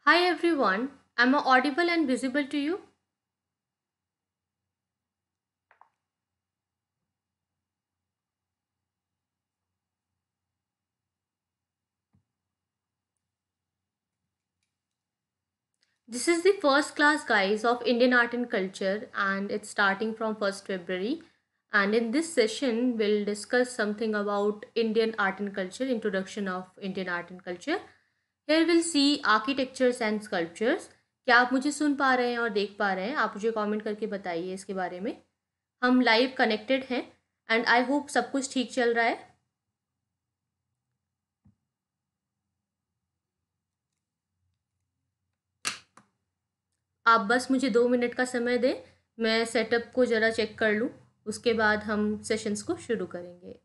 Hi everyone, am I audible and visible to you? This is the first class guys of Indian art and culture and it's starting from 1st February, and in this session we'll discuss something about Indian art and culture, introduction of Indian art and culture. Here we'll see architectures and sculptures. क्या आप मुझे सुन पा रहे हैं और देख पा रहे हैं? आप मुझे कमेंट करके बताइए इसके बारे में. हम लाइव कनेक्टेड हैं एंड आई होप सब कुछ ठीक चल रहा है. आप बस मुझे 2 मिनट का समय दें, मैं सेटअप को ज़रा चेक कर लूँ, उसके बाद हम सेशंस को शुरू करेंगे.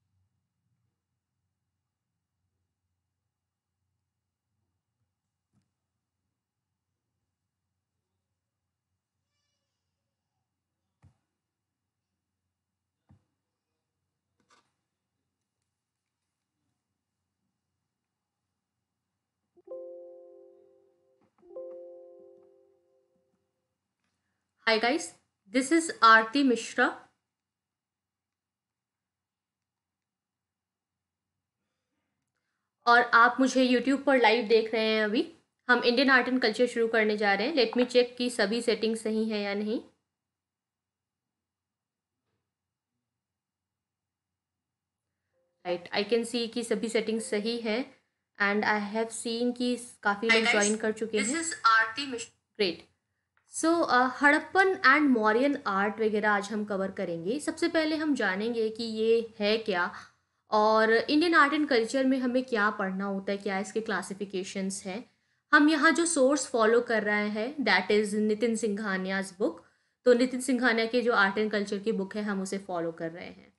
Hi guys, this is Aarti Mishra. और आप मुझे यूट्यूब पर लाइव देख रहे हैं. अभी हम इंडियन आर्ट एंड कल्चर शुरू करने जा रहे हैं. लेट मी चेक कि सभी सेटिंग्स सही हैं या नहीं. राइट, आई कैन सी कि सभी सेटिंग्स सही है एंड आई हैव सीन कि काफ़ी लोग ज्वाइन कर चुके हैं. This is Aarti Mishra. Great. So Harappan and Mauryan art वगैरह आज हम कवर करेंगे. सबसे पहले हम जानेंगे कि ये है क्या और इंडियन आर्ट एंड कल्चर में हमें क्या पढ़ना होता है, क्या इसके क्लासिफिकेशंस हैं. हम यहाँ जो सोर्स फॉलो कर रहे हैं that is Nitin Singhania's book. तो नितिन सिंघानिया के जो आर्ट एंड कल्चर की बुक है हम उसे फॉलो कर रहे हैं.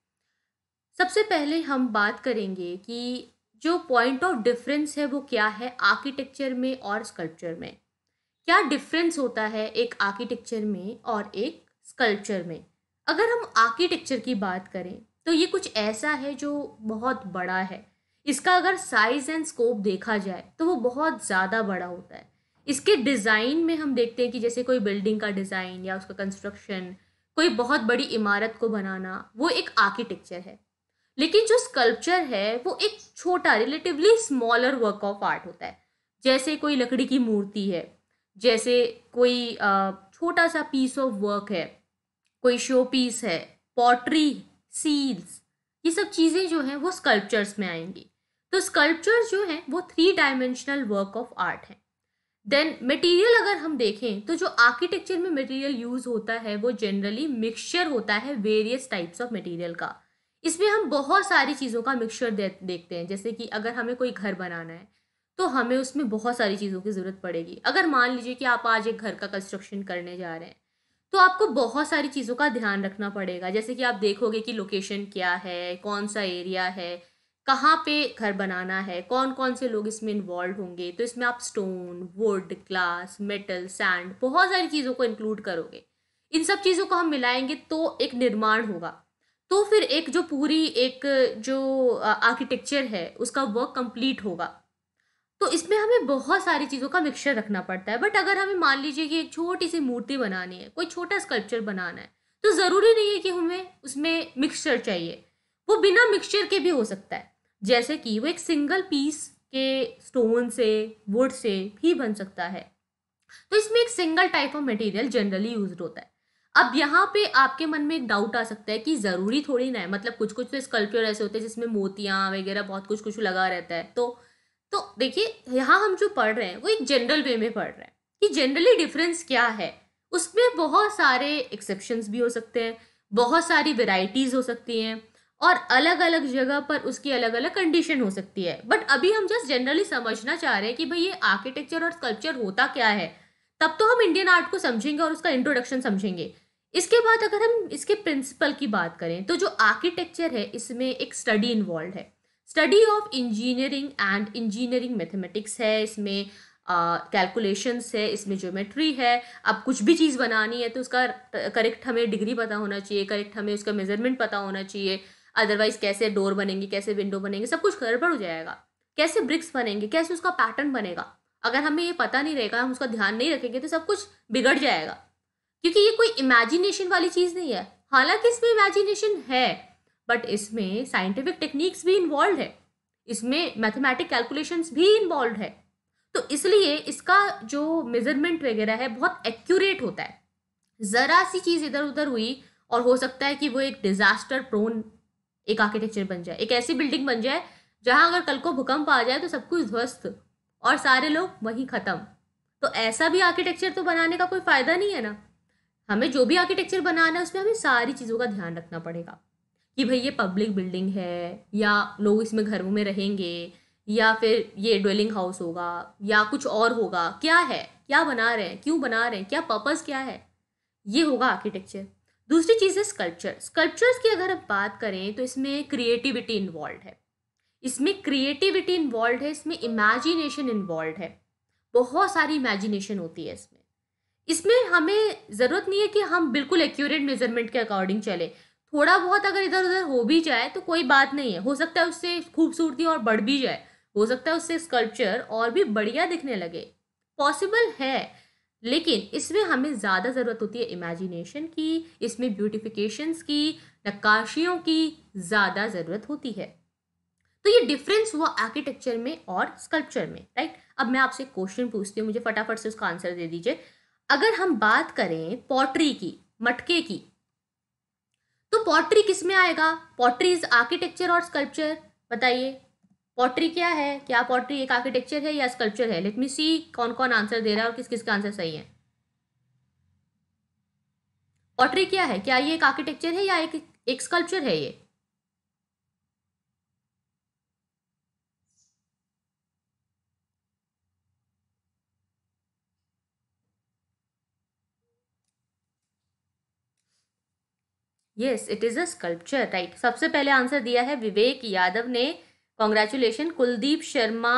सबसे पहले हम बात करेंगे कि जो पॉइंट ऑफ डिफरेंस है वो क्या है आर्किटेक्चर में और स्कल्पचर में. क्या डिफरेंस होता है एक आर्किटेक्चर में और एक स्कल्पचर में. अगर हम आर्किटेक्चर की बात करें तो ये कुछ ऐसा है जो बहुत बड़ा है. इसका अगर साइज एंड स्कोप देखा जाए तो वो बहुत ज़्यादा बड़ा होता है. इसके डिज़ाइन में हम देखते हैं कि जैसे कोई बिल्डिंग का डिज़ाइन या उसका कंस्ट्रक्शन, कोई बहुत बड़ी इमारत को बनाना, वो एक आर्किटेक्चर है. लेकिन जो स्कल्पचर है वो एक छोटा relatively smaller work of art होता है. जैसे कोई लकड़ी की मूर्ति है, जैसे कोई छोटा सा पीस ऑफ वर्क है, कोई शो पीस है, पॉटरी, सील्स, ये सब चीज़ें जो हैं वो स्कल्पचर्स में आएंगी. तो स्कल्पचर्स जो हैं वो 3 डायमेंशनल वर्क ऑफ आर्ट है. देन मटेरियल अगर हम देखें तो जो आर्किटेक्चर में मटेरियल यूज होता है वो जनरली मिक्सचर होता है वेरियस टाइप्स ऑफ मटेरियल का. इसमें हम बहुत सारी चीज़ों का मिक्सचर देखते हैं. जैसे कि अगर हमें कोई घर बनाना है तो हमें उसमें बहुत सारी चीज़ों की ज़रूरत पड़ेगी. अगर मान लीजिए कि आप आज एक घर का कंस्ट्रक्शन करने जा रहे हैं तो आपको बहुत सारी चीज़ों का ध्यान रखना पड़ेगा. जैसे कि आप देखोगे कि लोकेशन क्या है, कौन सा एरिया है, कहाँ पे घर बनाना है, कौन कौन से लोग इसमें इन्वॉल्व होंगे. तो इसमें आप stone, wood, glass, metal, sand, बहुत सारी चीज़ों को इंक्लूड करोगे. इन सब चीज़ों को हम मिलाएंगे तो एक निर्माण होगा. तो फिर एक जो पूरी एक जो आर्किटेक्चर है उसका वर्क कंप्लीट होगा. तो इसमें हमें बहुत सारी चीज़ों का मिक्सचर रखना पड़ता है. बट अगर हमें मान लीजिए कि एक छोटी सी मूर्ति बनानी है, कोई छोटा स्कल्पचर बनाना है, तो ज़रूरी नहीं है कि हमें उसमें मिक्सचर चाहिए. वो बिना मिक्सचर के भी हो सकता है. जैसे कि वो एक सिंगल पीस के स्टोन से, वुड से भी बन सकता है. तो इसमें एक single type of material generally use होता है. अब यहाँ पे आपके मन में एक डाउट आ सकता है कि ज़रूरी थोड़ी ना है, मतलब कुछ कुछ तो स्कल्पचर ऐसे होते हैं जिसमें मोतियाँ वगैरह बहुत कुछ कुछ लगा रहता है. तो देखिए, यहाँ हम जो पढ़ रहे हैं वो एक जनरल वे में पढ़ रहे हैं कि जनरली डिफरेंस क्या है. उसमें बहुत सारे एक्सेप्शंस भी हो सकते हैं, बहुत सारी वेराइटीज़ हो सकती हैं और अलग अलग जगह पर उसकी अलग अलग कंडीशन हो सकती है. बट अभी हम जस्ट जनरली समझना चाह रहे हैं कि भाई ये आर्किटेक्चर और स्कल्पचर होता क्या है. तब तो हम इंडियन आर्ट को समझेंगे और उसका इंट्रोडक्शन समझेंगे. इसके बाद अगर हम इसके प्रिंसिपल की बात करें तो जो आर्किटेक्चर है इसमें एक स्टडी इन्वॉल्व है. Study of engineering and engineering mathematics है, इसमें कैलकुलेशंस है, इसमें ज्योमेट्री है. अब कुछ भी चीज़ बनानी है तो उसका करेक्ट हमें डिग्री पता होना चाहिए, करेक्ट हमें उसका मेजरमेंट पता होना चाहिए. अदरवाइज कैसे डोर बनेंगे, कैसे विंडो बनेंगे, सब कुछ गड़बड़ हो जाएगा. कैसे ब्रिक्स बनेंगे, कैसे उसका पैटर्न बनेगा. अगर हमें ये पता नहीं रहेगा, हम उसका ध्यान नहीं रखेंगे तो सब कुछ बिगड़ जाएगा, क्योंकि ये कोई इमेजिनेशन वाली चीज़ नहीं है। हालांकि इसमें इमेजिनेशन है, बट इसमें साइंटिफिक टेक्निक्स भी इन्वॉल्व है, इसमें मैथमेटिक कैलकुलेशंस भी इन्वॉल्व है। तो इसलिए इसका जो मेजरमेंट वगैरह है बहुत एक्यूरेट होता है। ज़रा सी चीज़ इधर उधर हुई और हो सकता है कि वो एक डिजास्टर प्रोन एक आर्किटेक्चर बन जाए, एक ऐसी बिल्डिंग बन जाए जहां अगर कल को भूकंप आ जाए तो सब कुछ ध्वस्त और सारे लोग वहीं खत्म। तो ऐसा भी आर्किटेक्चर तो बनाने का कोई फायदा नहीं है ना। हमें जो भी आर्किटेक्चर बनाना है उसमें हमें सारी चीज़ों का ध्यान रखना पड़ेगा कि भाई ये पब्लिक बिल्डिंग है, या लोग इसमें घरों में रहेंगे, या फिर ये ड्वेलिंग हाउस होगा, या कुछ और होगा, क्या है, क्या बना रहे हैं, क्यों बना रहे हैं, क्या पर्पस क्या है, ये होगा आर्किटेक्चर। दूसरी चीज़ है स्कल्पचर। स्कल्पचर्स की अगर हम बात करें तो इसमें क्रिएटिविटी इन्वॉल्व है, इसमें क्रिएटिविटी इन्वॉल्व है, इसमें इमेजिनेशन इन्वॉल्व है, बहुत सारी इमेजिनेशन होती है इसमें। इसमें हमें ज़रूरत नहीं है कि हम बिल्कुल एक्यूरेट मेजरमेंट के अकॉर्डिंग चले, थोड़ा बहुत अगर इधर उधर हो भी जाए तो कोई बात नहीं है, हो सकता है उससे खूबसूरती और बढ़ भी जाए, हो सकता है उससे स्कल्पचर और भी बढ़िया दिखने लगे, पॉसिबल है। लेकिन इसमें हमें ज़्यादा ज़रूरत होती है इमेजिनेशन की, इसमें ब्यूटिफिकेशंस की, नक्काशियों की ज़्यादा ज़रूरत होती है। तो ये डिफरेंस हुआ आर्किटेक्चर में और स्कल्पचर में, राइट। अब मैं आपसे क्वेश्चन पूछती हूँ, मुझे फटाफट से उसका आंसर दे दीजिए। अगर हम बात करें पॉटरी की, मटके की, तो पॉटरी किस में आएगा? पॉटरी इज आर्किटेक्चर और स्कल्पचर, बताइए पॉटरी क्या है? क्या पॉटरी एक आर्किटेक्चर है या स्कल्पचर है? लेट मी सी कौन कौन आंसर दे रहा है और किस किस का आंसर सही है। पॉटरी क्या है? क्या ये एक आर्किटेक्चर है या एक स्कल्पचर है ये? Yes, it is a sculpture, right. सबसे पहले आंसर दिया है विवेक यादव ने, कॉन्ग्रेचुलेशन। कुलदीप शर्मा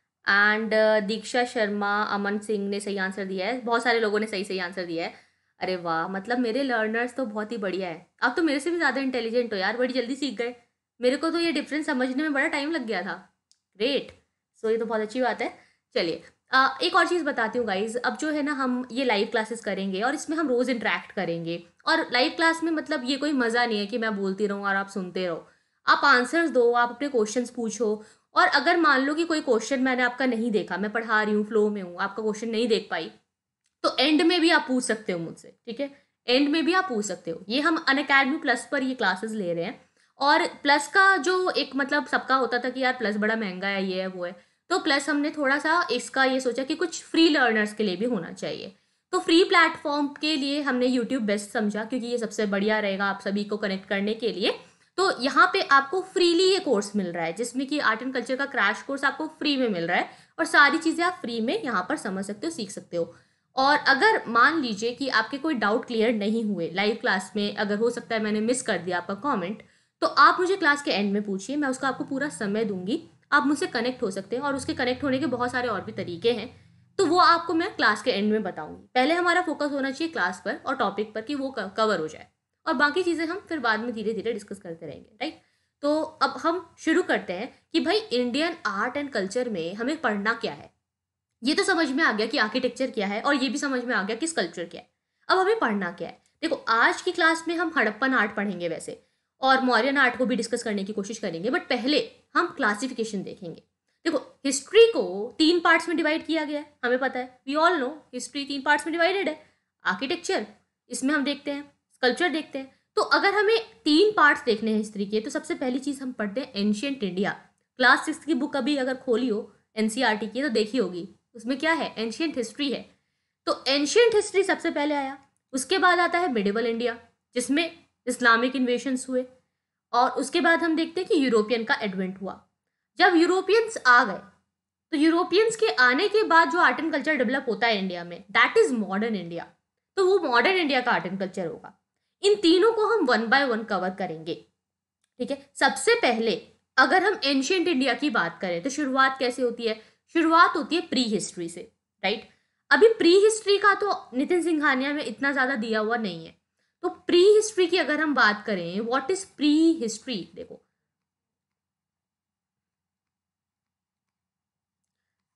एंड दीक्षा शर्मा, अमन सिंह ने सही आंसर दिया है, बहुत सारे लोगों ने सही सही आंसर दिया है। अरे वाह, मतलब मेरे लर्नर्स तो बहुत ही बढ़िया है, आप तो मेरे से भी ज़्यादा इंटेलिजेंट हो यार, बड़ी जल्दी सीख गए। मेरे को तो ये डिफरेंस समझने में बड़ा टाइम लग गया था। ग्रेट, सो ये तो बहुत अच्छी बात है। चलिए एक और चीज़ बताती हूँ गाइज। अब जो है ना, हम ये लाइव क्लासेस करेंगे और इसमें हम रोज़ इंटरेक्ट करेंगे, और लाइव क्लास में मतलब ये कोई मज़ा नहीं है कि मैं बोलती रहूँ और आप सुनते रहो। आप आंसर्स दो, आप अपने क्वेश्चंस पूछो, और अगर मान लो कि कोई क्वेश्चन मैंने आपका नहीं देखा, मैं पढ़ा रही हूँ, फ्लो में हूँ, आपका क्वेश्चन नहीं देख पाई, तो एंड में भी आप पूछ सकते हो मुझसे, ठीक है। एंड में भी आप पूछ सकते हो। ये हम अनअकैडमी प्लस पर ये क्लासेस ले रहे हैं, और प्लस का जो एक मतलब सबका होता था कि यार प्लस बड़ा महंगा है, ये है वो है, तो प्लस हमने थोड़ा सा इसका ये सोचा कि कुछ फ्री लर्नर्स के लिए भी होना चाहिए। तो फ्री प्लेटफॉर्म के लिए हमने यूट्यूब बेस्ट समझा, क्योंकि ये सबसे बढ़िया रहेगा आप सभी को कनेक्ट करने के लिए। तो यहाँ पे आपको फ्रीली ये कोर्स मिल रहा है, जिसमें कि आर्ट एंड कल्चर का क्रैश कोर्स आपको फ्री में मिल रहा है, और सारी चीज़ें आप फ्री में यहाँ पर समझ सकते हो, सीख सकते हो। और अगर मान लीजिए कि आपके कोई डाउट क्लियर नहीं हुए लाइव क्लास में, अगर हो सकता है मैंने मिस कर दिया आपका कमेंट, तो आप मुझे क्लास के एंड में पूछिए, मैं उसका आपको पूरा समय दूंगी। आप मुझसे कनेक्ट हो सकते हैं, और उसके कनेक्ट होने के बहुत सारे और भी तरीके हैं, तो वो आपको मैं क्लास के एंड में बताऊंगी। पहले हमारा फोकस होना चाहिए क्लास पर और टॉपिक पर, कि वो कवर हो जाए, और बाकी चीज़ें हम फिर बाद में धीरे धीरे डिस्कस करते रहेंगे, राइट। तो अब हम शुरू करते हैं कि भाई इंडियन आर्ट एंड कल्चर में हमें पढ़ना क्या है। ये तो समझ में आ गया कि आर्किटेक्चर क्या है, और ये भी समझ में आ गया कि स्कल्पचर क्या है। अब हमें पढ़ना क्या है? देखो, आज की क्लास में हम हड़प्पन आर्ट पढ़ेंगे वैसे, और मौर्यन आर्ट को भी डिस्कस करने की कोशिश करेंगे, बट पहले हम क्लासिफिकेशन देखेंगे। देखो, हिस्ट्री को 3 पार्ट्स में डिवाइड किया गया है, हमें पता है, we all know history 3 parts में डिवाइडेड है। आर्किटेक्चर, इसमें हम देखते हैं, स्कल्पचर देखते हैं। तो अगर हमें 3 पार्ट्स देखने हैं हिस्ट्री के, तो सबसे पहली चीज़ हम पढ़ते हैं एंशियंट इंडिया। क्लास 6 की बुक अभी अगर खोली हो एनसीईआरटी की, तो देखी होगी, उसमें क्या है, एंशियंट हिस्ट्री है। तो एंशियंट हिस्ट्री सबसे पहले आया। उसके बाद आता है मिडिवल इंडिया, जिसमें इस्लामिक इन्वेशंस हुए, और उसके बाद हम देखते हैं कि यूरोपियन का एडवेंट हुआ। जब यूरोपियंस आ गए, तो यूरोपियंस के आने के बाद जो आर्ट एंड कल्चर डेवलप होता है इंडिया में, दैट इज मॉडर्न इंडिया। तो वो मॉडर्न इंडिया का आर्ट एंड कल्चर होगा। इन तीनों को हम 1 बाय 1 कवर करेंगे, ठीक है। सबसे पहले अगर हम एंशियंट इंडिया की बात करें, तो शुरुआत कैसे होती है? शुरुआत होती है प्री हिस्ट्री से, राइट। अभी प्री हिस्ट्री का तो नितिन सिंघानिया में इतना ज़्यादा दिया हुआ नहीं है। तो प्री हिस्ट्री की अगर हम बात करें, व्हाट इज प्री हिस्ट्री? देखो,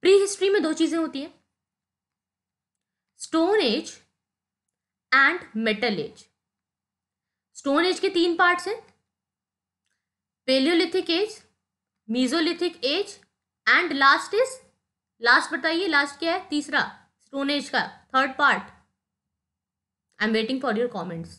प्री हिस्ट्री में दो चीजें होती हैं, stone age and metal age. Stone age के 3 पार्ट्स हैं, palaeolithic age, mesolithic age and last बताइए, लास्ट क्या है? तीसरा स्टोन एज का third part. I am waiting for your comments.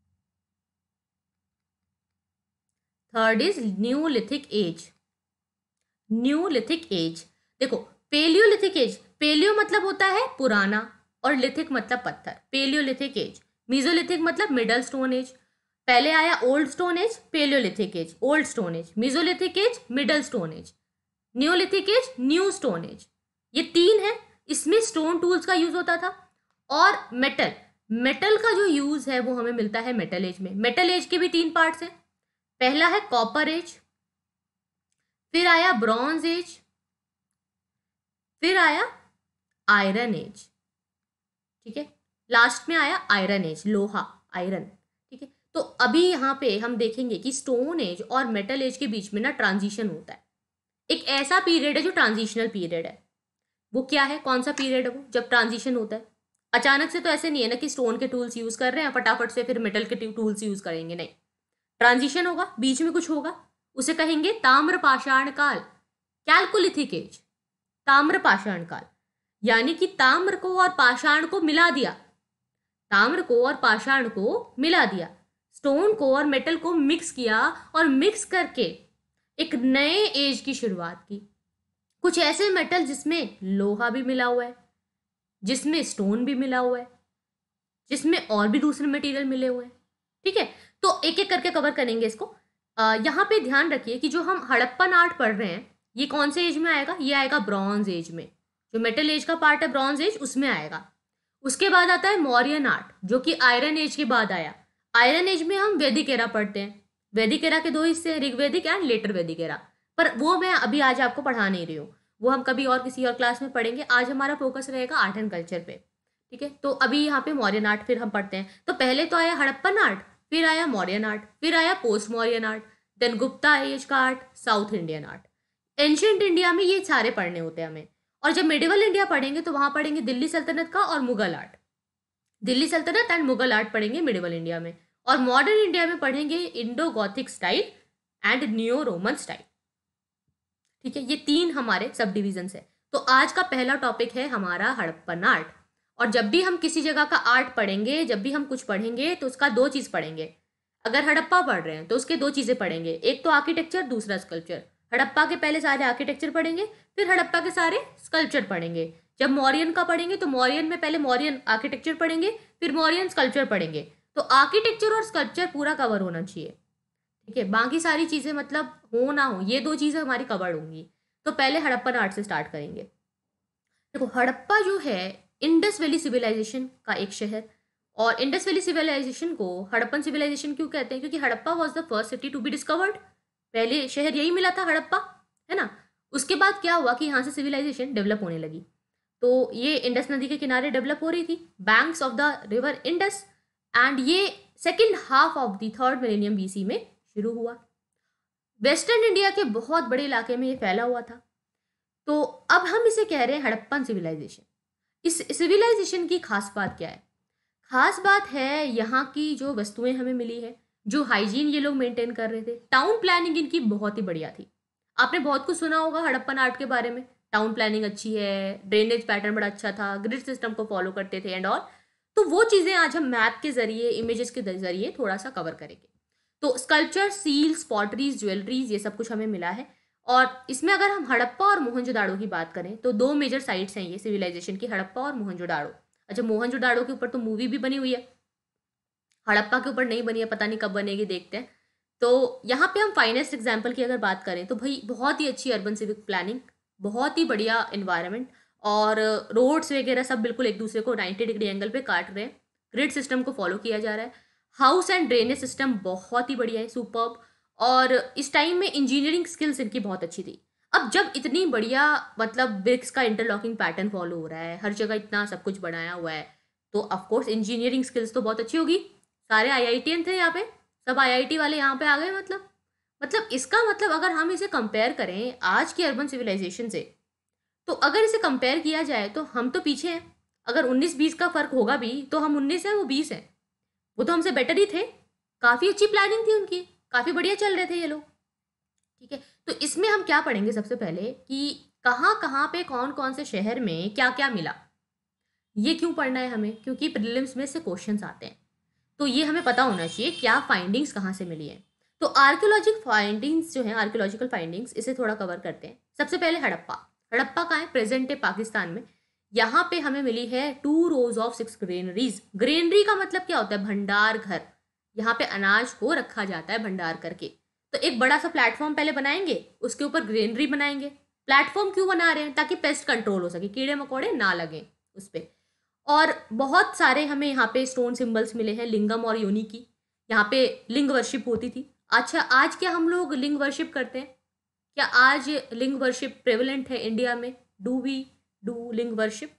Third is neolithic age. Neolithic age, देखो palaeolithic age, palaeo मतलब होता है पुराना और लिथिक मतलब पत्थर, पेलियोलिथिक एज। मीजोलिथिक मतलब मिडल स्टोन एज। पहले आया old stone age, palaeolithic age, old stone age, mesolithic age, middle stone age, neolithic age, new stone age. ये 3 है। इसमें स्टोन टूल्स का यूज होता था। और मेटल का जो यूज है वो हमें मिलता है मेटल एज में। मेटल एज के भी 3 पार्ट्स हैं। पहला है कॉपर एज, फिर आया ब्रॉन्ज एज, फिर आया आयरन एज। ठीक है, लास्ट में आया आयरन एज, लोहा, आयरन। ठीक है, तो अभी यहाँ पे हम देखेंगे कि स्टोन एज और मेटल एज के बीच में ना ट्रांजिशन होता है। एक ऐसा पीरियड है जो ट्रांजिशनल पीरियड है। वो क्या है, कौन सा पीरियड है वो? जब ट्रांजिशन होता है। अचानक से तो ऐसे नहीं है ना कि स्टोन के टूल्स यूज कर रहे हैं फटाफट से फिर मेटल के टूल्स यूज करेंगे, नहीं। ट्रांजिशन होगा, बीच में कुछ होगा, उसे कहेंगे ताम्र पाषाण काल, कैल्कोलिथिक एज। ताम्र पाषाण काल यानी कि ताम्र को और पाषाण को मिला दिया, ताम्र को और पाषाण को मिला दिया, स्टोन को और मेटल को मिक्स किया और मिक्स करके एक नए एज की शुरुआत की। कुछ ऐसे मेटल जिसमें लोहा भी मिला हुआ है, जिसमें स्टोन भी मिला हुआ है, जिसमें और भी दूसरे मटेरियल मिले हुए हैं। ठीक है, तो एक एक करके कवर करेंगे इसको। यहाँ पे ध्यान रखिए कि जो हम हड़प्पन आर्ट पढ़ रहे हैं ये कौन से एज में आएगा? ये आएगा ब्रॉन्ज एज में। जो मेटल एज का पार्ट है ब्रॉन्ज एज, उसमें आएगा। उसके बाद आता है मौर्यन आर्ट, जो कि आयरन एज के बाद आया। आयरन एज में हम वैदिक एरा पढ़ते हैं। वैदिक एरा के 2 हिस्से हैं, Rigvedic and later Vedic era. पर वो मैं अभी आज आपको पढ़ा नहीं रही हूँ, वो हम कभी और किसी और क्लास में पढ़ेंगे। आज हमारा फोकस रहेगा आर्ट एंड कल्चर पे। ठीक है, तो अभी यहाँ पे मौर्यन आर्ट फिर हम पढ़ते हैं। तो पहले तो आया हड़प्पन आर्ट, फिर आया मौर्यन आर्ट, फिर आया post Mauryan art, then Gupta age का art, south Indian art. Ancient India में ये सारे पढ़ने होते हैं हमें। और जब मिडिवल इंडिया पढ़ेंगे तो वहां पढ़ेंगे दिल्ली सल्तनत का और Mughal art. Delhi Sultanate and Mughal art पढ़ेंगे मिडिवल इंडिया में। और मॉडर्न इंडिया में पढ़ेंगे Indo Gothic style and new Roman style. ठीक है, ये 3 हमारे सब डिविजन है। तो आज का पहला टॉपिक है हमारा हड़प्पन आर्ट। और जब भी हम किसी जगह का आर्ट पढ़ेंगे, जब भी हम कुछ पढ़ेंगे तो उसका 2 चीज पढ़ेंगे। अगर हड़प्पा पढ़ रहे हैं तो उसके 2 चीजें पढ़ेंगे, एक तो आर्किटेक्चर, दूसरा स्कल्पचर। हड़प्पा के पहले सारे आर्किटेक्चर पढ़ेंगे, फिर हड़प्पा के सारे स्कल्पचर पढ़ेंगे। जब मौर्यन का पढ़ेंगे तो मौर्यन में पहले मौर्यन आर्किटेक्चर पढ़ेंगे, फिर मौर्यन स्कल्पचर पढ़ेंगे। तो आर्किटेक्चर और स्कल्पचर पूरा कवर होना चाहिए। ठीक है, बाकी सारी चीजें मतलब हो ना हो, ये 2 चीजें हमारी कवर होंगी। तो पहले हड़प्पन आर्ट से स्टार्ट करेंगे। देखो, हड़प्पा जो है इंडस वैली सिविलाइजेशन का एक शहर, और इंडस वैली सिविलाइजेशन को हड़प्पन सिविलाइजेशन क्यों कहते हैं? क्योंकि Harappa was the first city to be discovered. पहले शहर यही मिला था, हड़प्पा, है ना। उसके बाद क्या हुआ कि यहाँ से सिविलाइजेशन डेवलप होने लगी। तो ये इंडस नदी के किनारे डेवलप हो रही थी, banks of the river Indus, and ये second half of the 3rd millennium BC में शुरू हुआ। वेस्टर्न इंडिया के बहुत बड़े इलाके में ये फैला हुआ था। तो अब हम इसे कह रहे हैं हड़प्पन सिविलाइजेशन। इस सिविलाइजेशन की खास बात क्या है? खास बात है यहाँ की जो वस्तुएं हमें मिली है, जो हाइजीन ये लोग मेंटेन कर रहे थे। टाउन प्लानिंग इनकी बहुत ही बढ़िया थी। आपने बहुत कुछ सुना होगा हड़प्पन आर्ट के बारे में। टाउन प्लानिंग अच्छी है, ड्रेनेज पैटर्न बड़ा अच्छा था, ग्रिड सिस्टम को फॉलो करते थे एंड ऑल। तो वो चीज़ें आज हम मैप के जरिए, इमेजेस के जरिए थोड़ा सा कवर करेंगे। तो स्कल्पचर, सील्स, पॉटरीज, ज्वेलरीज, ये सब कुछ हमें मिला है। और इसमें अगर हम हड़प्पा और मोहनजोदाड़ो की बात करें तो 2 मेजर साइट्स हैं ये सिविलाइजेशन की, हड़प्पा और मोहनजोदाड़ो। अच्छा, मोहनजोदाड़ो के ऊपर तो मूवी भी बनी हुई है, हड़प्पा के ऊपर नहीं बनी है, पता नहीं कब बनेगी, देखते हैं। तो यहाँ पे हम फाइनेस्ट एग्जाम्पल की अगर बात करें तो भाई बहुत ही अच्छी अर्बन सिविक प्लानिंग, बहुत ही बढ़िया एनवायरनमेंट, और रोड्स वगैरह सब बिल्कुल एक दूसरे को 90 डिग्री एंगल पे काट रहे हैं। ग्रिड सिस्टम को फॉलो किया जा रहा है। हाउस एंड ड्रेनेज सिस्टम बहुत ही बढ़िया है, सुपर्ब। और इस टाइम में इंजीनियरिंग स्किल्स इनकी बहुत अच्छी थी। अब जब इतनी बढ़िया मतलब ब्रिक्स का इंटरलॉकिंग पैटर्न फॉलो हो रहा है, हर जगह इतना सब कुछ बनाया हुआ है, तो ऑफकोर्स इंजीनियरिंग स्किल्स तो बहुत अच्छी होगी। सारे IITian थे यहाँ पे, सब IIT वाले यहाँ पे आ गए। मतलब इसका मतलब अगर हम इसे कंपेयर करें आज की अर्बन सिविलाइजेशन से, तो अगर इसे कंपेयर किया जाए तो हम तो पीछे हैं। अगर 19-20 का फर्क होगा भी तो हम 19 है, वो 20 है। वो तो हमसे बेटर ही थे, काफ़ी अच्छी प्लानिंग थी उनकी, काफ़ी बढ़िया चल रहे थे ये लोग। ठीक है, तो इसमें हम क्या पढ़ेंगे सबसे पहले कि कहाँ कहाँ पे कौन कौन से शहर में क्या क्या मिला। ये क्यों पढ़ना है हमें? क्योंकि प्रीलिम्स में से क्वेश्चंस आते हैं, तो ये हमें पता होना चाहिए क्या फाइंडिंग्स कहाँ से मिली है। तो आर्कियोलॉजिक फाइंडिंग्स जो है, आर्कियोलॉजिकल फाइंडिंग्स, इसे थोड़ा कवर करते हैं। सबसे पहले हड़प्पा। हड़प्पा कहाँ है? प्रेजेंट डे पाकिस्तान में। यहाँ पे हमें मिली है 2 rows of 6 ग्रेनरीज। ग्रेनरी का मतलब क्या होता है? भंडार घर। यहाँ पे अनाज को रखा जाता है भंडार करके। तो एक बड़ा सा प्लेटफॉर्म पहले बनाएंगे, उसके ऊपर ग्रेनरी बनाएंगे। प्लेटफॉर्म क्यों बना रहे हैं? ताकि पेस्ट कंट्रोल हो सके, कीड़े मकोड़े ना लगे उस पर। और बहुत सारे हमें यहाँ पे स्टोन सिंबल्स मिले हैं, लिंगम और योनि की। यहाँ पे लिंग वर्शिप होती थी। अच्छा, आज क्या हम लोग लिंग वर्शिप करते हैं? क्या आज लिंग वर्शिप प्रेवलेंट है इंडिया में? Do we do ling worship?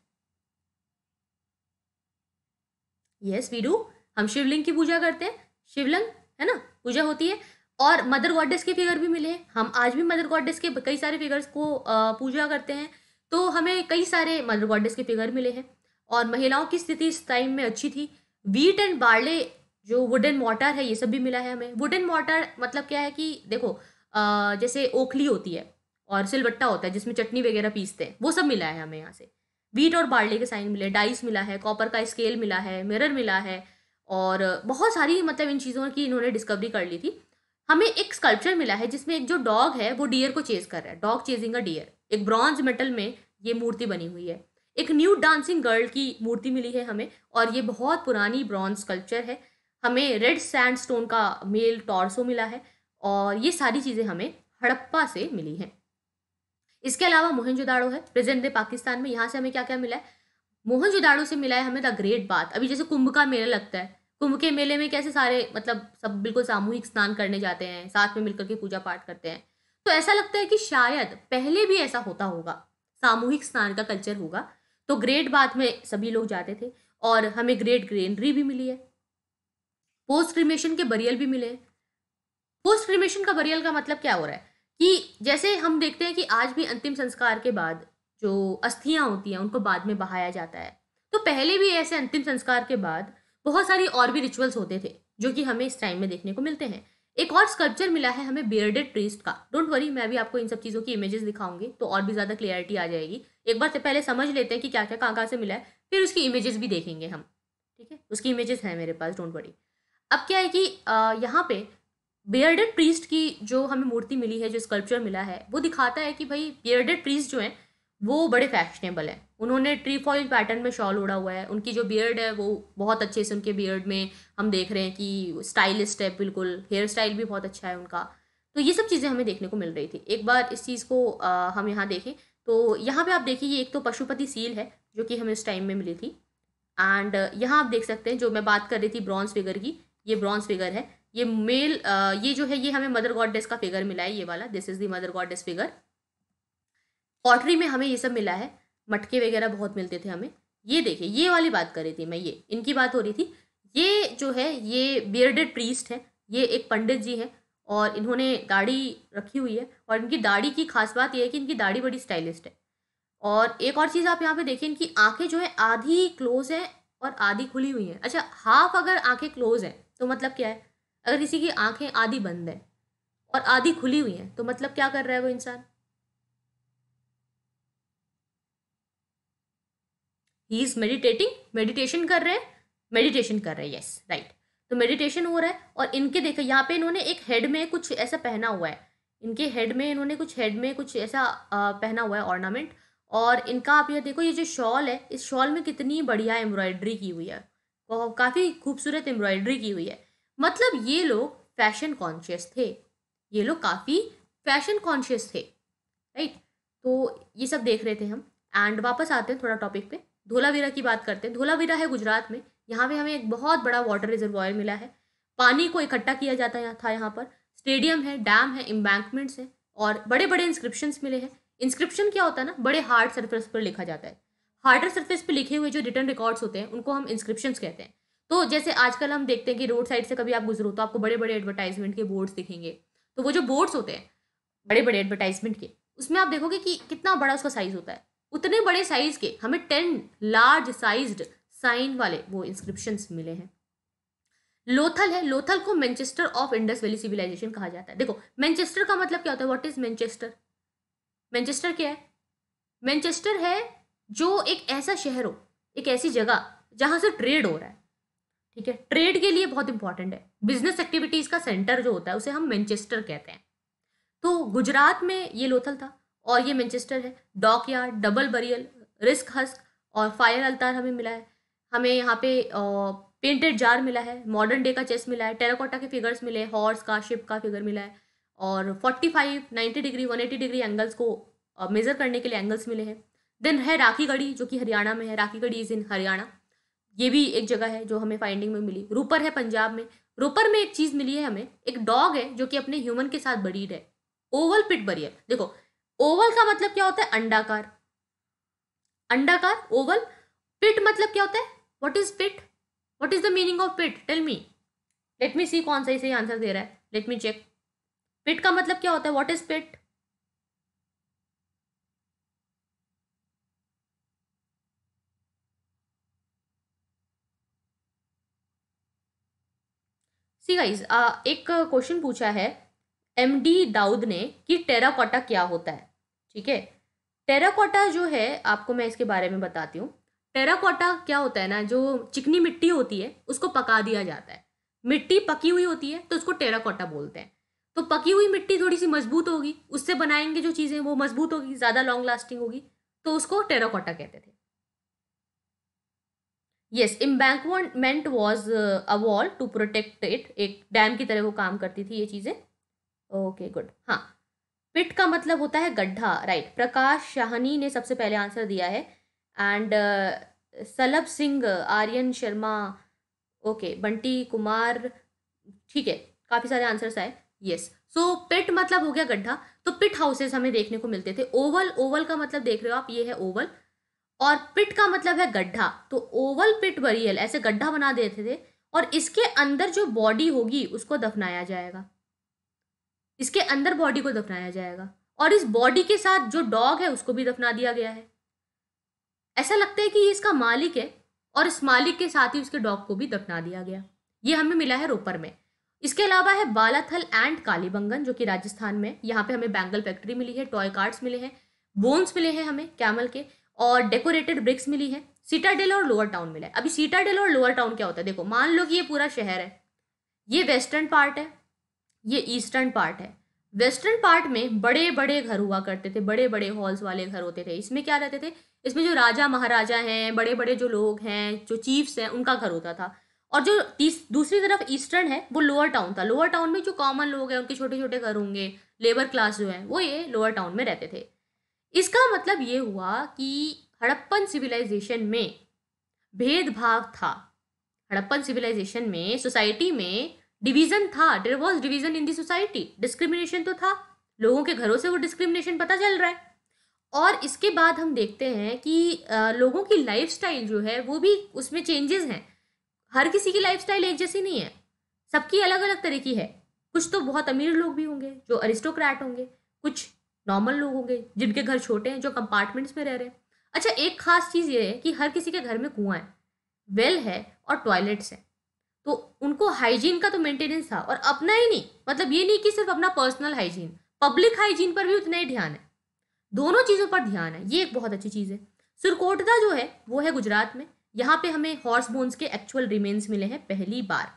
Yes we do. हम शिवलिंग की पूजा करते हैं, शिवलिंग है ना, पूजा होती है। और मदर गॉडेस के फिगर भी मिले हैं। हम आज भी मदर गॉडेस के कई सारे फिगर्स को पूजा करते हैं। तो हमें कई सारे मदर गॉडेस के फिगर मिले हैं। और महिलाओं की स्थिति इस टाइम में अच्छी थी। वीट एंड बार्ले, जो वुडन मॉर्टर है, ये सब भी मिला है हमें। वुडन मॉर्टर मतलब क्या है कि देखो, जैसे ओखली होती है और सिलबट्टा होता है जिसमें चटनी वगैरह पीसते हैं, वो सब मिला है हमें यहाँ से। वीट और बार्ले के साइन मिले, डाइस मिला है, कॉपर का स्केल मिला है, मिरर मिला है, और बहुत सारी मतलब इन चीज़ों की इन्होंने डिस्कवरी कर ली थी। हमें एक स्कल्पचर मिला है जिसमें एक जो डॉग है वो डियर को चेज कर रहा है, डॉग चेजिंग अ डियर। एक ब्रॉन्ज मेटल में ये मूर्ति बनी हुई है। एक न्यू डांसिंग गर्ल की मूर्ति मिली है हमें, और ये बहुत पुरानी ब्रॉन्ज स्कल्पचर है। हमें रेड सैंडस्टोन का मेल टॉर्सो मिला है, और ये सारी चीज़ें हमें हड़प्पा से मिली हैं। इसके अलावा मोहनजोदाड़ो है, प्रेजेंट डे पाकिस्तान में। यहाँ से हमें क्या क्या मिला है? मोहनजोदाड़ो से मिला है हमें द ग्रेट बाथ। अभी जैसे कुंभ का मेला लगता है, कुंभ के मेले में कैसे सारे मतलब सब बिल्कुल सामूहिक स्नान करने जाते हैं, साथ में मिलकर के पूजा पाठ करते हैं। तो ऐसा लगता है कि शायद पहले भी ऐसा होता होगा, सामूहिक स्नान का कल्चर होगा। तो ग्रेट बाथ में सभी लोग जाते थे। और हमें ग्रेट ग्रेनरी भी मिली है। पोस्ट क्रिमेशन के बरियल भी मिले। पोस्ट क्रिमेशन का बरियल का मतलब क्या हो रहा है कि जैसे हम देखते हैं कि आज भी अंतिम संस्कार के बाद जो अस्थियां होती हैं उनको बाद में बहाया जाता है, तो पहले भी ऐसे अंतिम संस्कार के बाद बहुत सारी और भी रिचुअल्स होते थे जो कि हमें इस टाइम में देखने को मिलते हैं। एक और स्कल्पचर मिला है हमें बियर्डेड प्रीस्ट का। डोंट वरी, मैं भी आपको इन सब चीज़ों की इमेजेस दिखाऊंगी तो और भी ज़्यादा क्लियरिटी आ जाएगी। एक बार से पहले समझ लेते हैं कि क्या क्या कहाँ कहाँ से मिला है, फिर उसकी इमेजेस भी देखेंगे हम। ठीक है, उसकी इमेजेस हैं मेरे पास, डोंट वरी। अब क्या है कि यहाँ पे बियर्डेड प्रीस्ट की जो हमें मूर्ति मिली है, जो स्कल्पचर मिला है, वो दिखाता है कि भाई बियर्डेड प्रीस्ट जो हैं वो बड़े फैशनेबल हैं। उन्होंने ट्री फॉइल पैटर्न में शॉल ओढ़ा हुआ है। उनकी जो बियर्ड है वो बहुत अच्छे से, उनके बियर्ड में हम देख रहे हैं कि स्टाइलिस्ट है बिल्कुल, हेयर स्टाइल भी बहुत अच्छा है उनका। तो ये सब चीज़ें हमें देखने को मिल रही थी। एक बार इस चीज़ को हम यहाँ देखें तो यहाँ पे आप देखिए, ये एक तो पशुपति सील है जो कि हमें उस टाइम में मिली थी। एंड यहाँ आप देख सकते हैं जो मैं बात कर रही थी ब्रॉन्ज फिगर की, ये ब्रॉन्ज फिगर है। ये मेल ये जो है ये हमें मदर गॉडेस का फिगर मिला है, ये वाला, this is the mother goddess figure. Pottery में हमें ये सब मिला है, मटके वगैरह बहुत मिलते थे हमें। ये देखिए, ये वाली बात कर रही थी मैं, ये इनकी बात हो रही थी। ये जो है ये बियर्डेड प्रीस्ट है, ये एक पंडित जी हैं और इन्होंने दाढ़ी रखी हुई है। और इनकी दाढ़ी की खास बात यह है कि इनकी दाढ़ी बड़ी स्टाइलिस्ट है। और एक और चीज़ आप यहाँ पे देखिए, इनकी आंखें जो है आधी क्लोज है और आधी खुली हुई हैं। अच्छा, हाफ अगर आंखें क्लोज हैं तो मतलब क्या है? अगर किसी की आंखें आधी बंद है और आधी खुली हुई हैं तो मतलब क्या कर रहा है वो इंसान? ही इज मेडिटेटिंग, मेडिटेशन कर रहे हैं, मेडिटेशन कर रहे हैं, यस राइट। तो मेडिटेशन हो रहा है। और इनके देखो यहाँ पे इन्होंने एक हेड में कुछ ऐसा पहना हुआ है, इनके हेड में इन्होंने कुछ हेड में कुछ ऐसा पहना हुआ है ऑर्नामेंट। और इनका आप ये देखो, ये जो शॉल है, इस शॉल में कितनी बढ़िया एम्ब्रॉयडरी की हुई है, काफ़ी खूबसूरत एम्ब्रॉयडरी की हुई है। मतलब ये लोग फैशन कॉन्शियस थे, ये लोग काफ़ी फैशन कॉन्शियस थे, राइट। तो ये सब देख रहे थे हम। एंड वापस आते हैं थोड़ा टॉपिक पे, धोलावीरा की बात करते हैं। धोलावीरा है गुजरात में। यहाँ पे हमें एक बहुत बड़ा वाटर रिजर्वॉयर मिला है, पानी को इकट्ठा किया जाता था यहाँ पर। स्टेडियम है, डैम है, एम्बैंकमेंट्स है, और बड़े बड़े इंस्क्रिप्शंस मिले हैं। इंस्क्रिप्शन क्या होता है ना, बड़े हार्ड सरफेस पर लिखा जाता है। हार्डर सरफेस पर लिखे हुए जो रिटर्न रिकॉर्ड्स होते हैं उनको हम इंस्क्रिप्शंस कहते हैं। तो जैसे आजकल हम देखते हैं कि रोड साइड से कभी आप गुजरो तो आपको बड़े बड़े एडवर्टाइजमेंट के बोर्ड्स दिखेंगे। तो वो जो बोर्ड्स होते हैं बड़े बड़े एडवर्टाइजमेंट के, उसमें आप देखोगे कि कितना बड़ा उसका साइज होता है। उतने बड़े साइज के हमें 10 लार्ज साइज्ड साइन वाले वो इंस्क्रिप्शंस मिले हैं। लोथल है, लोथल को Manchester of Indus valley civilisation कहा जाता है। देखो मैनचेस्टर का मतलब क्या होता है, व्हाट इज मैनचेस्टर? मैनचेस्टर क्या है? मैनचेस्टर है जो एक ऐसा शहर हो, एक ऐसी जगह जहां से ट्रेड हो रहा है, ठीक है, ट्रेड के लिए बहुत इंपॉर्टेंट है, बिजनेस एक्टिविटीज का सेंटर जो होता है उसे हम मैनचेस्टर कहते हैं। तो गुजरात में ये लोथल था और ये मैनचेस्टर है। Dockyard, double burial, rice husk और फायर अल्तार हमें मिला है। हमें यहाँ पे पेंटेड जार मिला है, मॉडर्न डे का चेस मिला है, टेराकोटा के फिगर्स मिले, हॉर्स का, शिप का फिगर मिला है, और 45, 90 डिग्री, 180 डिग्री एंगल्स को मेजर करने के लिए एंगल्स मिले हैं। देन है राखी गढ़ी जो कि हरियाणा में है, राखी गढ़ी इज इन हरियाणा, ये भी एक जगह है जो हमें फाइंडिंग में मिली। रूपर है पंजाब में, रूपर में एक चीज मिली है हमें, एक डॉग है जो कि अपने ह्यूमन के साथ बरीड है। ओवल पिट बरियल, देखो ओवल का मतलब क्या होता है, अंडाकार, अंडाकार ओवल। पिट मतलब क्या होता है, what is pit, what is the meaning of pit, tell me, let me see कौन सही आंसर दे रहा है, लेट मी चेक। पिट का मतलब क्या होता है, what is pit? See guys, एक क्वेश्चन पूछा है एमडी दाऊद ने कि टेराकोटा क्या होता है, ठीक है। टेराकोटा जो है, आपको मैं इसके बारे में बताती हूँ। टेराकोटा क्या होता है ना, जो चिकनी मिट्टी होती है उसको पका दिया जाता है, मिट्टी पकी हुई होती है तो उसको टेराकोटा बोलते हैं। तो पकी हुई मिट्टी थोड़ी सी मजबूत होगी, उससे बनाएंगे जो चीज़ें वो मजबूत होगी, ज़्यादा लॉन्ग लास्टिंग होगी, तो उसको टेराकोटा कहते थे। Yes, embankment was a wall to protect it, एक डैम की तरह वो काम करती थी ये चीज़ें। ओके गुड, हाँ। पिट का मतलब होता है गड्ढा, राइट। प्रकाश शाहनी ने सबसे पहले आंसर दिया है, एंड सलभ सिंह, आर्यन शर्मा, ओके, बंटी कुमार, ठीक है, काफ़ी सारे आंसर्स आए। यस, सो पिट मतलब हो गया गड्ढा। तो पिट हाउसेस हमें देखने को मिलते थे। ओवल, ओवल का मतलब देख रहे हो आप, ये है ओवल, और पिट का मतलब है गड्ढा, तो ओवल पिट बरियल, ऐसे गड्ढा बना देते थे और इसके अंदर जो बॉडी होगी उसको दफनाया जाएगा, इसके अंदर बॉडी को दफनाया जाएगा, और इस बॉडी के साथ जो डॉग है उसको भी दफना दिया गया है। ऐसा लगता है कि ये इसका मालिक है और इस मालिक के साथ ही उसके डॉग को भी दफना दिया गया। ये हमें मिला है रोपर में। इसके अलावा है बालाथल एंड कालीबंगन जो कि राजस्थान में, यहाँ पे हमें बैंगल फैक्ट्री मिली है, टॉय कार्ड्स मिले हैं, बोन्स मिले हैं हमें कैमल के, और डेकोरेटेड ब्रिक्स मिली है। सीटाडेल और लोअर टाउन मिला है। अभी सीटाडेल और लोअर टाउन क्या होता है, देखो मान लो कि ये पूरा शहर है, ये वेस्टर्न पार्ट है, ये ईस्टर्न पार्ट है। वेस्टर्न पार्ट में बड़े बड़े घर हुआ करते थे, बड़े बड़े हॉल्स वाले घर होते थे। इसमें क्या रहते थे, इसमें जो राजा महाराजा हैं, बड़े बड़े जो लोग हैं, जो चीफ्स हैं, उनका घर होता था। और जो दूसरी तरफ ईस्टर्न है वो लोअर टाउन था। लोअर टाउन में जो कॉमन लोग हैं उनके छोटे छोटे घर होंगे, लेबर क्लास जो है वो ये लोअर टाउन में रहते थे। इसका मतलब ये हुआ कि हड़प्पन सिविलाइजेशन में भेदभाव था। हड़प्पन सिविलाइजेशन में, सोसाइटी में डिवीजन था, there was division in the society, discrimination तो था, लोगों के घरों से वो डिस्क्रिमिनेशन पता चल रहा है। और इसके बाद हम देखते हैं कि लोगों की लाइफस्टाइल जो है वो भी उसमें चेंजेस हैं। हर किसी की लाइफस्टाइल एक जैसी नहीं है, सबकी अलग अलग तरह की है। कुछ तो बहुत अमीर लोग भी होंगे जो अरिस्टोक्रेट होंगे, कुछ नॉर्मल लोग होंगे जिनके घर छोटे हैं, जो कंपार्टमेंट्स में रह रहे हैं। अच्छा, एक खास चीज़ ये है कि हर किसी के घर में कुआं है, वेल है और टॉयलेट्स है, तो उनको हाइजीन का तो मेंटेनेंस था। और अपना ही नहीं, मतलब ये नहीं कि सिर्फ अपना पर्सनल हाइजीन, पब्लिक हाइजीन पर भी उतना ही ध्यान है, दोनों चीज़ों पर ध्यान है। ये एक बहुत अच्छी चीज़ है। सुरकोटदा जो है वो है गुजरात में। यहाँ पे हमें हॉर्स बोन्स के एक्चुअल रिमेन्स मिले हैं पहली बार।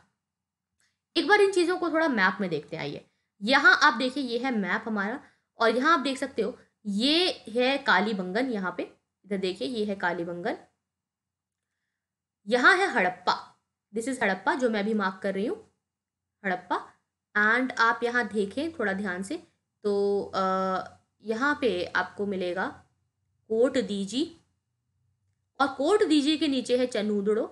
एक बार इन चीज़ों को थोड़ा मैप में देखते हैं, आइए। यहाँ आप देखिए, ये है मैप हमारा, और यहाँ आप देख सकते हो ये है कालीबंगन, यहाँ पे इधर देखिए ये है कालीबंगन, यहाँ है हड़प्पा, दिस इज हड़प्पा जो मैं अभी मार्क कर रही हूँ, हड़प्पा। एंड आप यहाँ देखें थोड़ा ध्यान से, तो यहाँ पे आपको मिलेगा कोट दीजी, और कोट दीजी के नीचे है चनूदड़ो।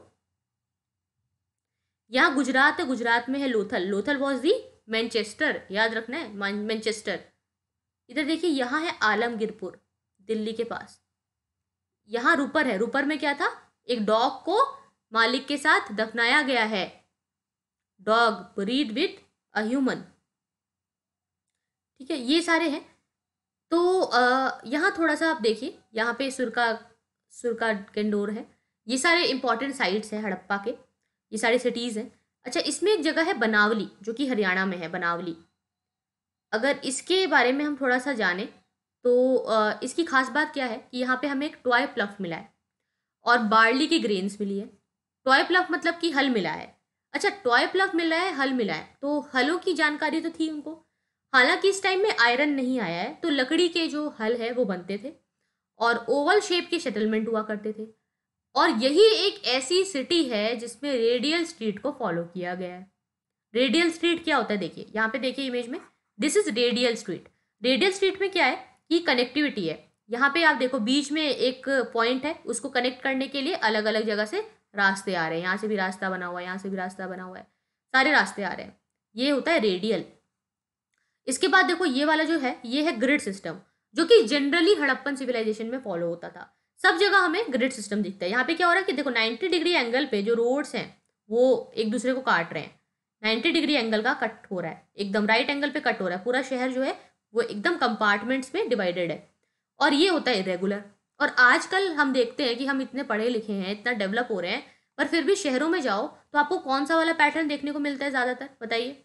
यहाँ गुजरात है, गुजरात में है Lothal, Lothal was the Manchester, याद रखना है, मैनचेस्टर। इधर देखिए यहाँ है आलमगीरपुर, दिल्ली के पास। यहाँ रूपर है, रूपर में क्या था, एक डॉग को मालिक के साथ दफनाया गया है, dog buried with a human, ठीक है, ये सारे हैं। तो यहाँ थोड़ा सा आप देखिए, यहाँ पे सुरका केंडोर है, ये सारे इंपॉर्टेंट साइट्स हैं हड़प्पा के, ये सारे सिटीज़ हैं। अच्छा, इसमें एक जगह है बनावली, जो कि हरियाणा में है, बनावली। अगर इसके बारे में हम थोड़ा सा जाने तो इसकी खास बात क्या है कि यहाँ पे हमें एक टॉय प्लफ मिला है और बार्ली की ग्रेन्स मिली है। टॉय प्लफ मतलब कि हल मिला है। अच्छा, टॉय प्लफ मिला है, हल मिला है, तो हलों की जानकारी तो थी उनको। हालांकि इस टाइम में आयरन नहीं आया है, तो लकड़ी के जो हल है वो बनते थे और ओवल शेप के सेटलमेंट हुआ करते थे। और यही एक ऐसी सिटी है जिसमें रेडियल स्ट्रीट को फॉलो किया गया है। रेडियल स्ट्रीट क्या होता है, देखिए यहाँ पे देखिए इमेज में, this is radial street. Radial street में क्या है कि कनेक्टिविटी है। यहाँ पे आप देखो बीच में एक पॉइंट है, उसको कनेक्ट करने के लिए अलग अलग जगह से रास्ते आ रहे हैं। यहाँ से भी रास्ता बना हुआ है, यहाँ से भी रास्ता बना हुआ है, सारे रास्ते आ रहे हैं। ये होता है रेडियल। इसके बाद देखो ये वाला जो है, ये है ग्रिड सिस्टम, जो कि जनरली हड़प्पन सिविलाइजेशन में फॉलो होता था। सब जगह हमें ग्रिड सिस्टम दिखता है। यहाँ पे क्या हो रहा है कि देखो 90 डिग्री एंगल पे जो रोड्स हैं वो एक दूसरे को काट रहे हैं। 90 डिग्री एंगल का कट हो रहा है, एकदम राइट एंगल पे कट हो रहा है। पूरा शहर जो है वो एकदम कंपार्टमेंट्स में डिवाइडेड है, और ये होता है इरेगुलर। और आजकल हम देखते हैं कि हम इतने पढ़े लिखे हैं, इतना डेवलप हो रहे हैं, पर फिर भी शहरों में जाओ तो आपको कौन सा वाला पैटर्न देखने को मिलता है ज़्यादातर, बताइए?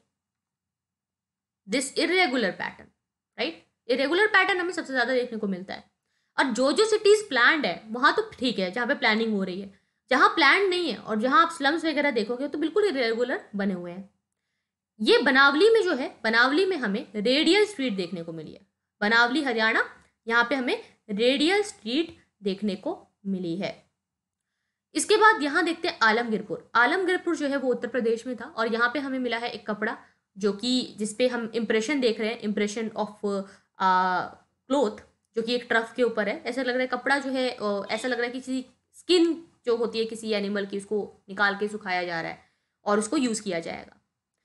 This irregular pattern, right? Irregular pattern हमें सबसे ज़्यादा देखने को मिलता है। और जो जो सिटीज़ प्लान्ड है वहाँ तो ठीक है, जहाँ पे प्लानिंग हो रही है। जहाँ प्लान नहीं है और जहाँ आप स्लम्स वगैरह देखोगे तो बिल्कुल इरेगुलर बने हुए हैं। ये बनावली में जो है, बनावली में हमें रेडियल स्ट्रीट देखने को मिली है। बनावली हरियाणा, यहाँ पे हमें रेडियल स्ट्रीट देखने को मिली है। इसके बाद यहाँ देखते हैं आलमगीरपुर। आलमगीरपुर जो है वो उत्तर प्रदेश में था, और यहाँ पे हमें मिला है एक कपड़ा जो कि जिसपे हम इम्प्रेशन देख रहे हैं, इम्प्रेशन ऑफ क्लोथ, जो कि एक ट्रफ के ऊपर है। ऐसा लग रहा है कपड़ा जो है, ऐसा लग रहा है कि किसी स्किन जो होती है किसी एनिमल की, उसको निकाल के सुखाया जा रहा है और उसको यूज़ किया जाएगा।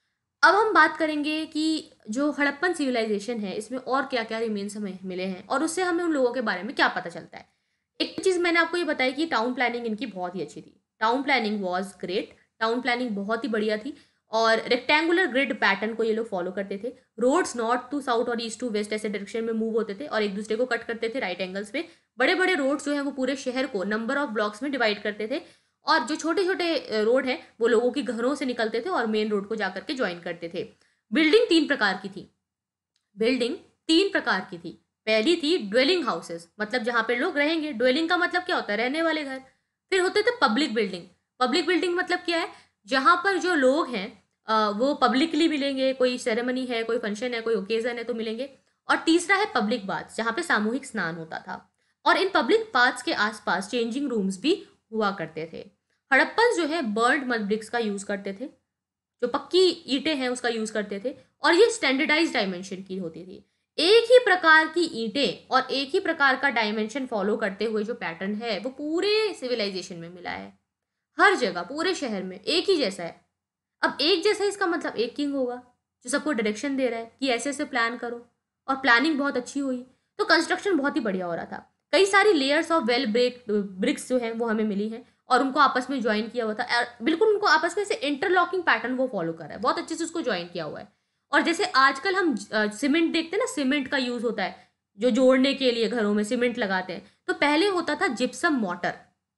अब हम बात करेंगे कि जो हड़प्पन सिविलाइजेशन है इसमें और क्या क्या रिमेन्स हमें मिले हैं और उससे हमें उन लोगों के बारे में क्या पता चलता है। एक चीज़ मैंने आपको ये बताई कि टाउन प्लानिंग इनकी बहुत ही अच्छी थी। Town planning was great, town planning बहुत ही बढ़िया थी, और रेक्टेंगुलर ग्रिड पैटर्न को ये लोग फॉलो करते थे। रोड्स नॉर्थ टू साउथ और ईस्ट टू वेस्ट ऐसे डायरेक्शन में मूव होते थे और एक दूसरे को कट करते थे राइट एंगल्स पे। बड़े बड़े रोड्स जो है वो पूरे शहर को नंबर ऑफ ब्लॉक्स में डिवाइड करते थे, और जो छोटे छोटे रोड हैं वो लोगों के घरों से निकलते थे और मेन रोड को जाकर के ज्वाइन करते थे। बिल्डिंग तीन प्रकार की थी। बिल्डिंग तीन प्रकार की थी। पहली थी ड्वेलिंग हाउसेस, मतलब जहाँ पे लोग रहेंगे। ड्वेलिंग का मतलब क्या होता है, रहने वाले घर। फिर होते थे पब्लिक बिल्डिंग। पब्लिक बिल्डिंग मतलब क्या है, जहाँ पर जो लोग हैं वो पब्लिकली मिलेंगे, कोई सेरेमनी है, कोई फंक्शन है, कोई ओकेजन है तो मिलेंगे। और तीसरा है पब्लिक बाथ्स, जहाँ पे सामूहिक स्नान होता था। और इन पब्लिक बाथ्स के आसपास चेंजिंग रूम्स भी हुआ करते थे। हड़प्पन जो है बर्न्ड मड ब्रिक्स का यूज करते थे, जो पक्की ईंटें हैं उसका यूज करते थे, और ये स्टैंडर्डाइज डायमेंशन की होती थी। एक ही प्रकार की ईंटें और एक ही प्रकार का डायमेंशन फॉलो करते हुए जो पैटर्न है वो पूरे सिविलाइजेशन में मिला है। हर जगह पूरे शहर में एक ही जैसा है। अब एक जैसा इसका मतलब एक किंग होगा जो सबको डायरेक्शन दे रहा है कि ऐसे ऐसे प्लान करो, और प्लानिंग बहुत अच्छी हुई तो कंस्ट्रक्शन बहुत ही बढ़िया हो रहा था। कई सारी लेयर्स ऑफ वेल ब्रिक्स जो है वो हमें मिली है और उनको आपस में ज्वाइन किया हुआ था। बिल्कुल उनको आपस में से इंटरलॉकिंग पैटर्न वो फॉलो कर रहा है, बहुत अच्छे से उसको ज्वाइन किया हुआ है। और जैसे आजकल हम सीमेंट देखते हैं ना, सीमेंट का यूज होता है जो जोड़ने के लिए घरों में सीमेंट लगाते हैं, तो पहले होता था जिप्सम मॉर्टर।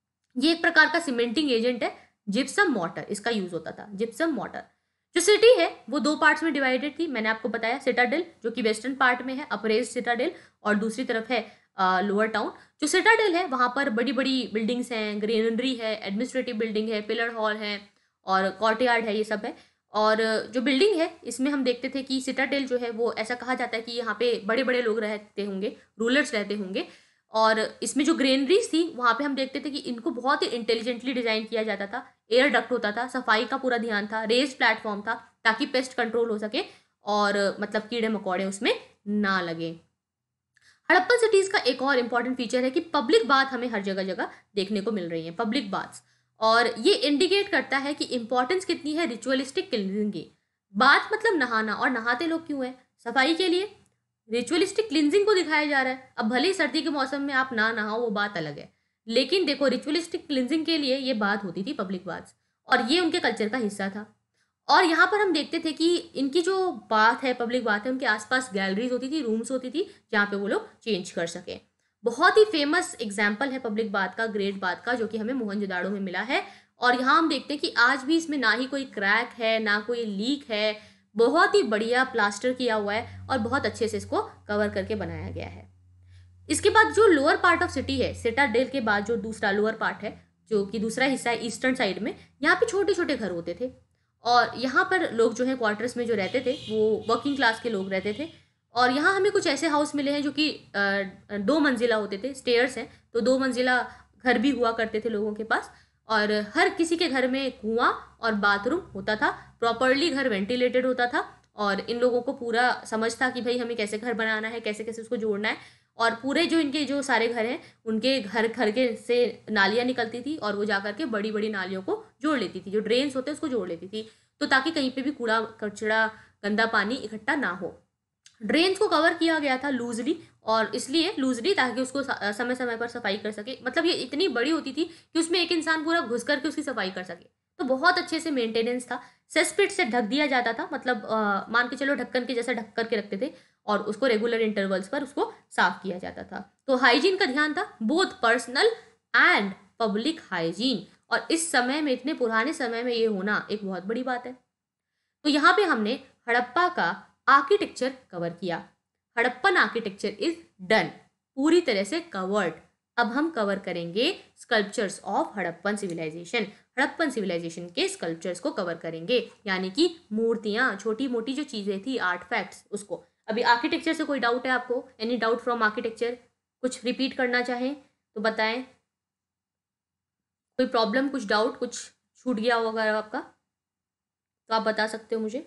ये एक प्रकार का सीमेंटिंग एजेंट है, जिप्सम मॉर्टर, इसका यूज होता था, जिप्सम मॉर्टर। जो सिटी है वो दो पार्ट्स में डिवाइडेड थी, मैंने आपको बताया। सिटाडेल जो कि वेस्टर्न पार्ट में है, अप्रेज सिटाडेल, और दूसरी तरफ है लोअर टाउन। जो सिटाडेल है वहाँ पर बड़ी बड़ी बिल्डिंग्स हैं, ग्रेनरी है, एडमिनिस्ट्रेटिव बिल्डिंग है, पिलर हॉल है और कोर्टयार्ड है, ये सब है। और जो बिल्डिंग है इसमें हम देखते थे कि सिटाडेल जो है वो ऐसा कहा जाता है कि यहाँ पे बड़े बड़े लोग रहते होंगे, रूलर्स रहते होंगे। और इसमें जो ग्रेनरीज थी वहाँ पे हम देखते थे कि इनको बहुत ही इंटेलिजेंटली डिजाइन किया जाता था। एयर डक्ट होता था, सफाई का पूरा ध्यान था, रेज प्लेटफॉर्म था ताकि पेस्ट कंट्रोल हो सके और मतलब कीड़े मकोड़े उसमें ना लगे। हड़प्पन सिटीज का एक और इम्पॉर्टेंट फीचर है कि पब्लिक बाथ हमें हर जगह जगह देखने को मिल रही है, पब्लिक बाथ्स। और ये इंडिकेट करता है कि इंपॉर्टेंस कितनी है रिचुअलिस्टिक क्लींजिंग की। बाथ मतलब नहाना, और नहाते लोग क्यों है, सफाई के लिए। रिचुअलिस्टिक क्लींजिंग को दिखाया जा रहा है। अब भले ही सर्दी के मौसम में आप ना नहाओ वो बात अलग है, लेकिन देखो रिचुअलिस्टिक क्लींजिंग के लिए ये बात होती थी, पब्लिक बाथ्स, और ये उनके कल्चर का हिस्सा था। और यहाँ पर हम देखते थे कि इनकी जो बात है, पब्लिक बात है, उनके आसपास गैलरीज होती थी, रूम्स होती थी जहाँ पे वो लोग चेंज कर सकें। बहुत ही फेमस एग्जाम्पल है पब्लिक बात का, ग्रेट बात का, जो कि हमें मोहनजोदाड़ो में मिला है। और यहाँ हम देखते हैं कि आज भी इसमें ना ही कोई क्रैक है, ना कोई लीक है, बहुत ही बढ़िया प्लास्टर किया हुआ है और बहुत अच्छे से इसको कवर करके बनाया गया है। इसके बाद जो लोअर पार्ट ऑफ सिटी है, सिटाडेल के बाद जो दूसरा लोअर पार्ट है, जो कि दूसरा हिस्सा है ईस्टर्न साइड में, यहाँ पे छोटे छोटे घर होते थे और यहाँ पर लोग जो है क्वार्टर्स में जो रहते थे वो वर्किंग क्लास के लोग रहते थे। और यहाँ हमें कुछ ऐसे हाउस मिले हैं जो कि 2 मंजिला होते थे, स्टेयर्स हैं, तो 2 मंजिला घर भी हुआ करते थे लोगों के पास। और हर किसी के घर में कुआं और बाथरूम होता था, प्रॉपरली घर वेंटिलेटेड होता था। और इन लोगों को पूरा समझ था कि भाई हमें कैसे घर बनाना है, कैसे कैसे उसको जोड़ना है। और पूरे जो इनके जो सारे घर हैं, उनके घर घर के से नालियाँ निकलती थी और वो जाकर के बड़ी बड़ी नालियों को जोड़ लेती थी, जो ड्रेन्स होते हैं उसको जोड़ लेती थी, तो ताकि कहीं पे भी कूड़ा कचरा गंदा पानी इकट्ठा ना हो। ड्रेन्स को कवर किया गया था लूजली, और इसलिए लूजली ताकि उसको समय समय पर सफाई कर सके। मतलब ये इतनी बड़ी होती थी कि उसमें एक इंसान पूरा घुस करके उसकी सफाई कर सके, तो बहुत अच्छे से मेंटेनेंस था। सेस्पिट से ढक दिया जाता था, मतलब मान के चलो ढक्कन के जैसा ढक करके रखते थे और उसको रेगुलर इंटरवल्स पर उसको साफ किया जाता था। तो हाइजीन का ध्यान था, both personal and public hygiene, और इस समय में, इतने पुराने समय में ये होना एक बहुत बड़ी बात है। तो यहाँ पे हमने हड़प्पा का आर्किटेक्चर कवर किया। हड़प्पन आर्किटेक्चर इज डन, पूरी तरह से कवर्ड। अब हम कवर करेंगे sculptures of Harappan civilisation. Harappan civilisation के स्कल्पचर्स को कवर करेंगे, यानी कि मूर्तियां, छोटी मोटी जो चीजें थी, आर्टफैक्ट्स, उसको। अभी आर्किटेक्चर से कोई डाउट है आपको? Any doubt from architecture? कुछ रिपीट करना चाहें तो बताएं। कोई प्रॉब्लम, कुछ डाउट, कुछ छूट गया होगा आपका तो आप बता सकते हो मुझे।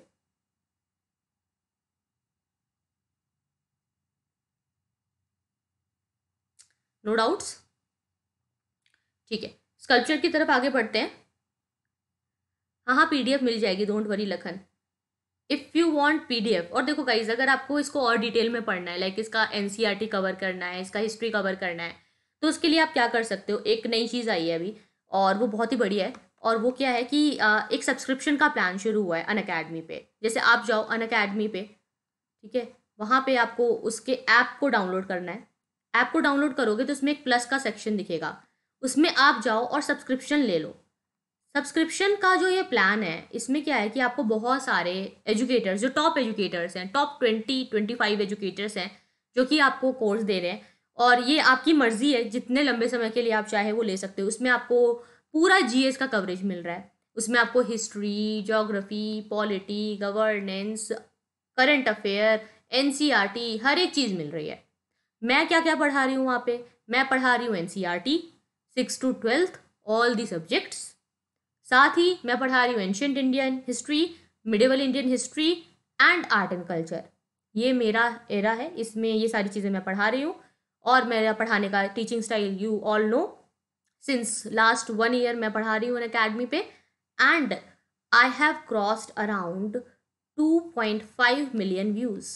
No doubts? ठीक है, स्कल्पचर की तरफ आगे बढ़ते हैं। हाँ हाँ, पीडीएफ मिल जाएगी, don't worry Lakhan, if you want PDF. और देखो गाइज, अगर आपको इसको और डिटेल में पढ़ना है, लाइक इसका एनसीईआरटी कवर करना है, इसका हिस्ट्री कवर करना है, तो उसके लिए आप क्या कर सकते हो, एक नई चीज़ आई है अभी और वो बहुत ही बढ़िया है। और वो क्या है कि एक सब्सक्रिप्शन का प्लान शुरू हुआ है अनअकैडमी पे। जैसे आप जाओ अनअकैडमी पे, ठीक है, वहाँ पे आपको उसके ऐप को डाउनलोड करना है। ऐप को डाउनलोड करोगे तो उसमें एक प्लस का सेक्शन दिखेगा, उसमें आप जाओ और सब्सक्रिप्शन ले लो। सब्सक्रिप्शन का जो ये प्लान है, इसमें क्या है कि आपको बहुत सारे एजुकेटर्स, जो टॉप एजुकेटर्स हैं, टॉप 20-25 एजुकेटर्स हैं, जो कि आपको कोर्स दे रहे हैं। और ये आपकी मर्जी है, जितने लंबे समय के लिए आप चाहे वो ले सकते हो। उसमें आपको पूरा जीएस का कवरेज मिल रहा है। उसमें आपको history, geography, polity, governance, current affair, NCERT, हर एक चीज़ मिल रही है। मैं क्या क्या पढ़ा रही हूँ वहाँ पे? मैं पढ़ा रही हूँ NCERT 6 to 12th, all the subjects. साथ ही मैं पढ़ा रही हूँ ancient Indian history, medieval Indian history and art and culture. ये मेरा एरा है, इसमें ये सारी चीज़ें मैं पढ़ा रही हूँ। और मेरा पढ़ाने का teaching style you all know, since last 1 year मैं पढ़ा रही हूँ अकेडमी पे, and I have crossed around 2.5 million views.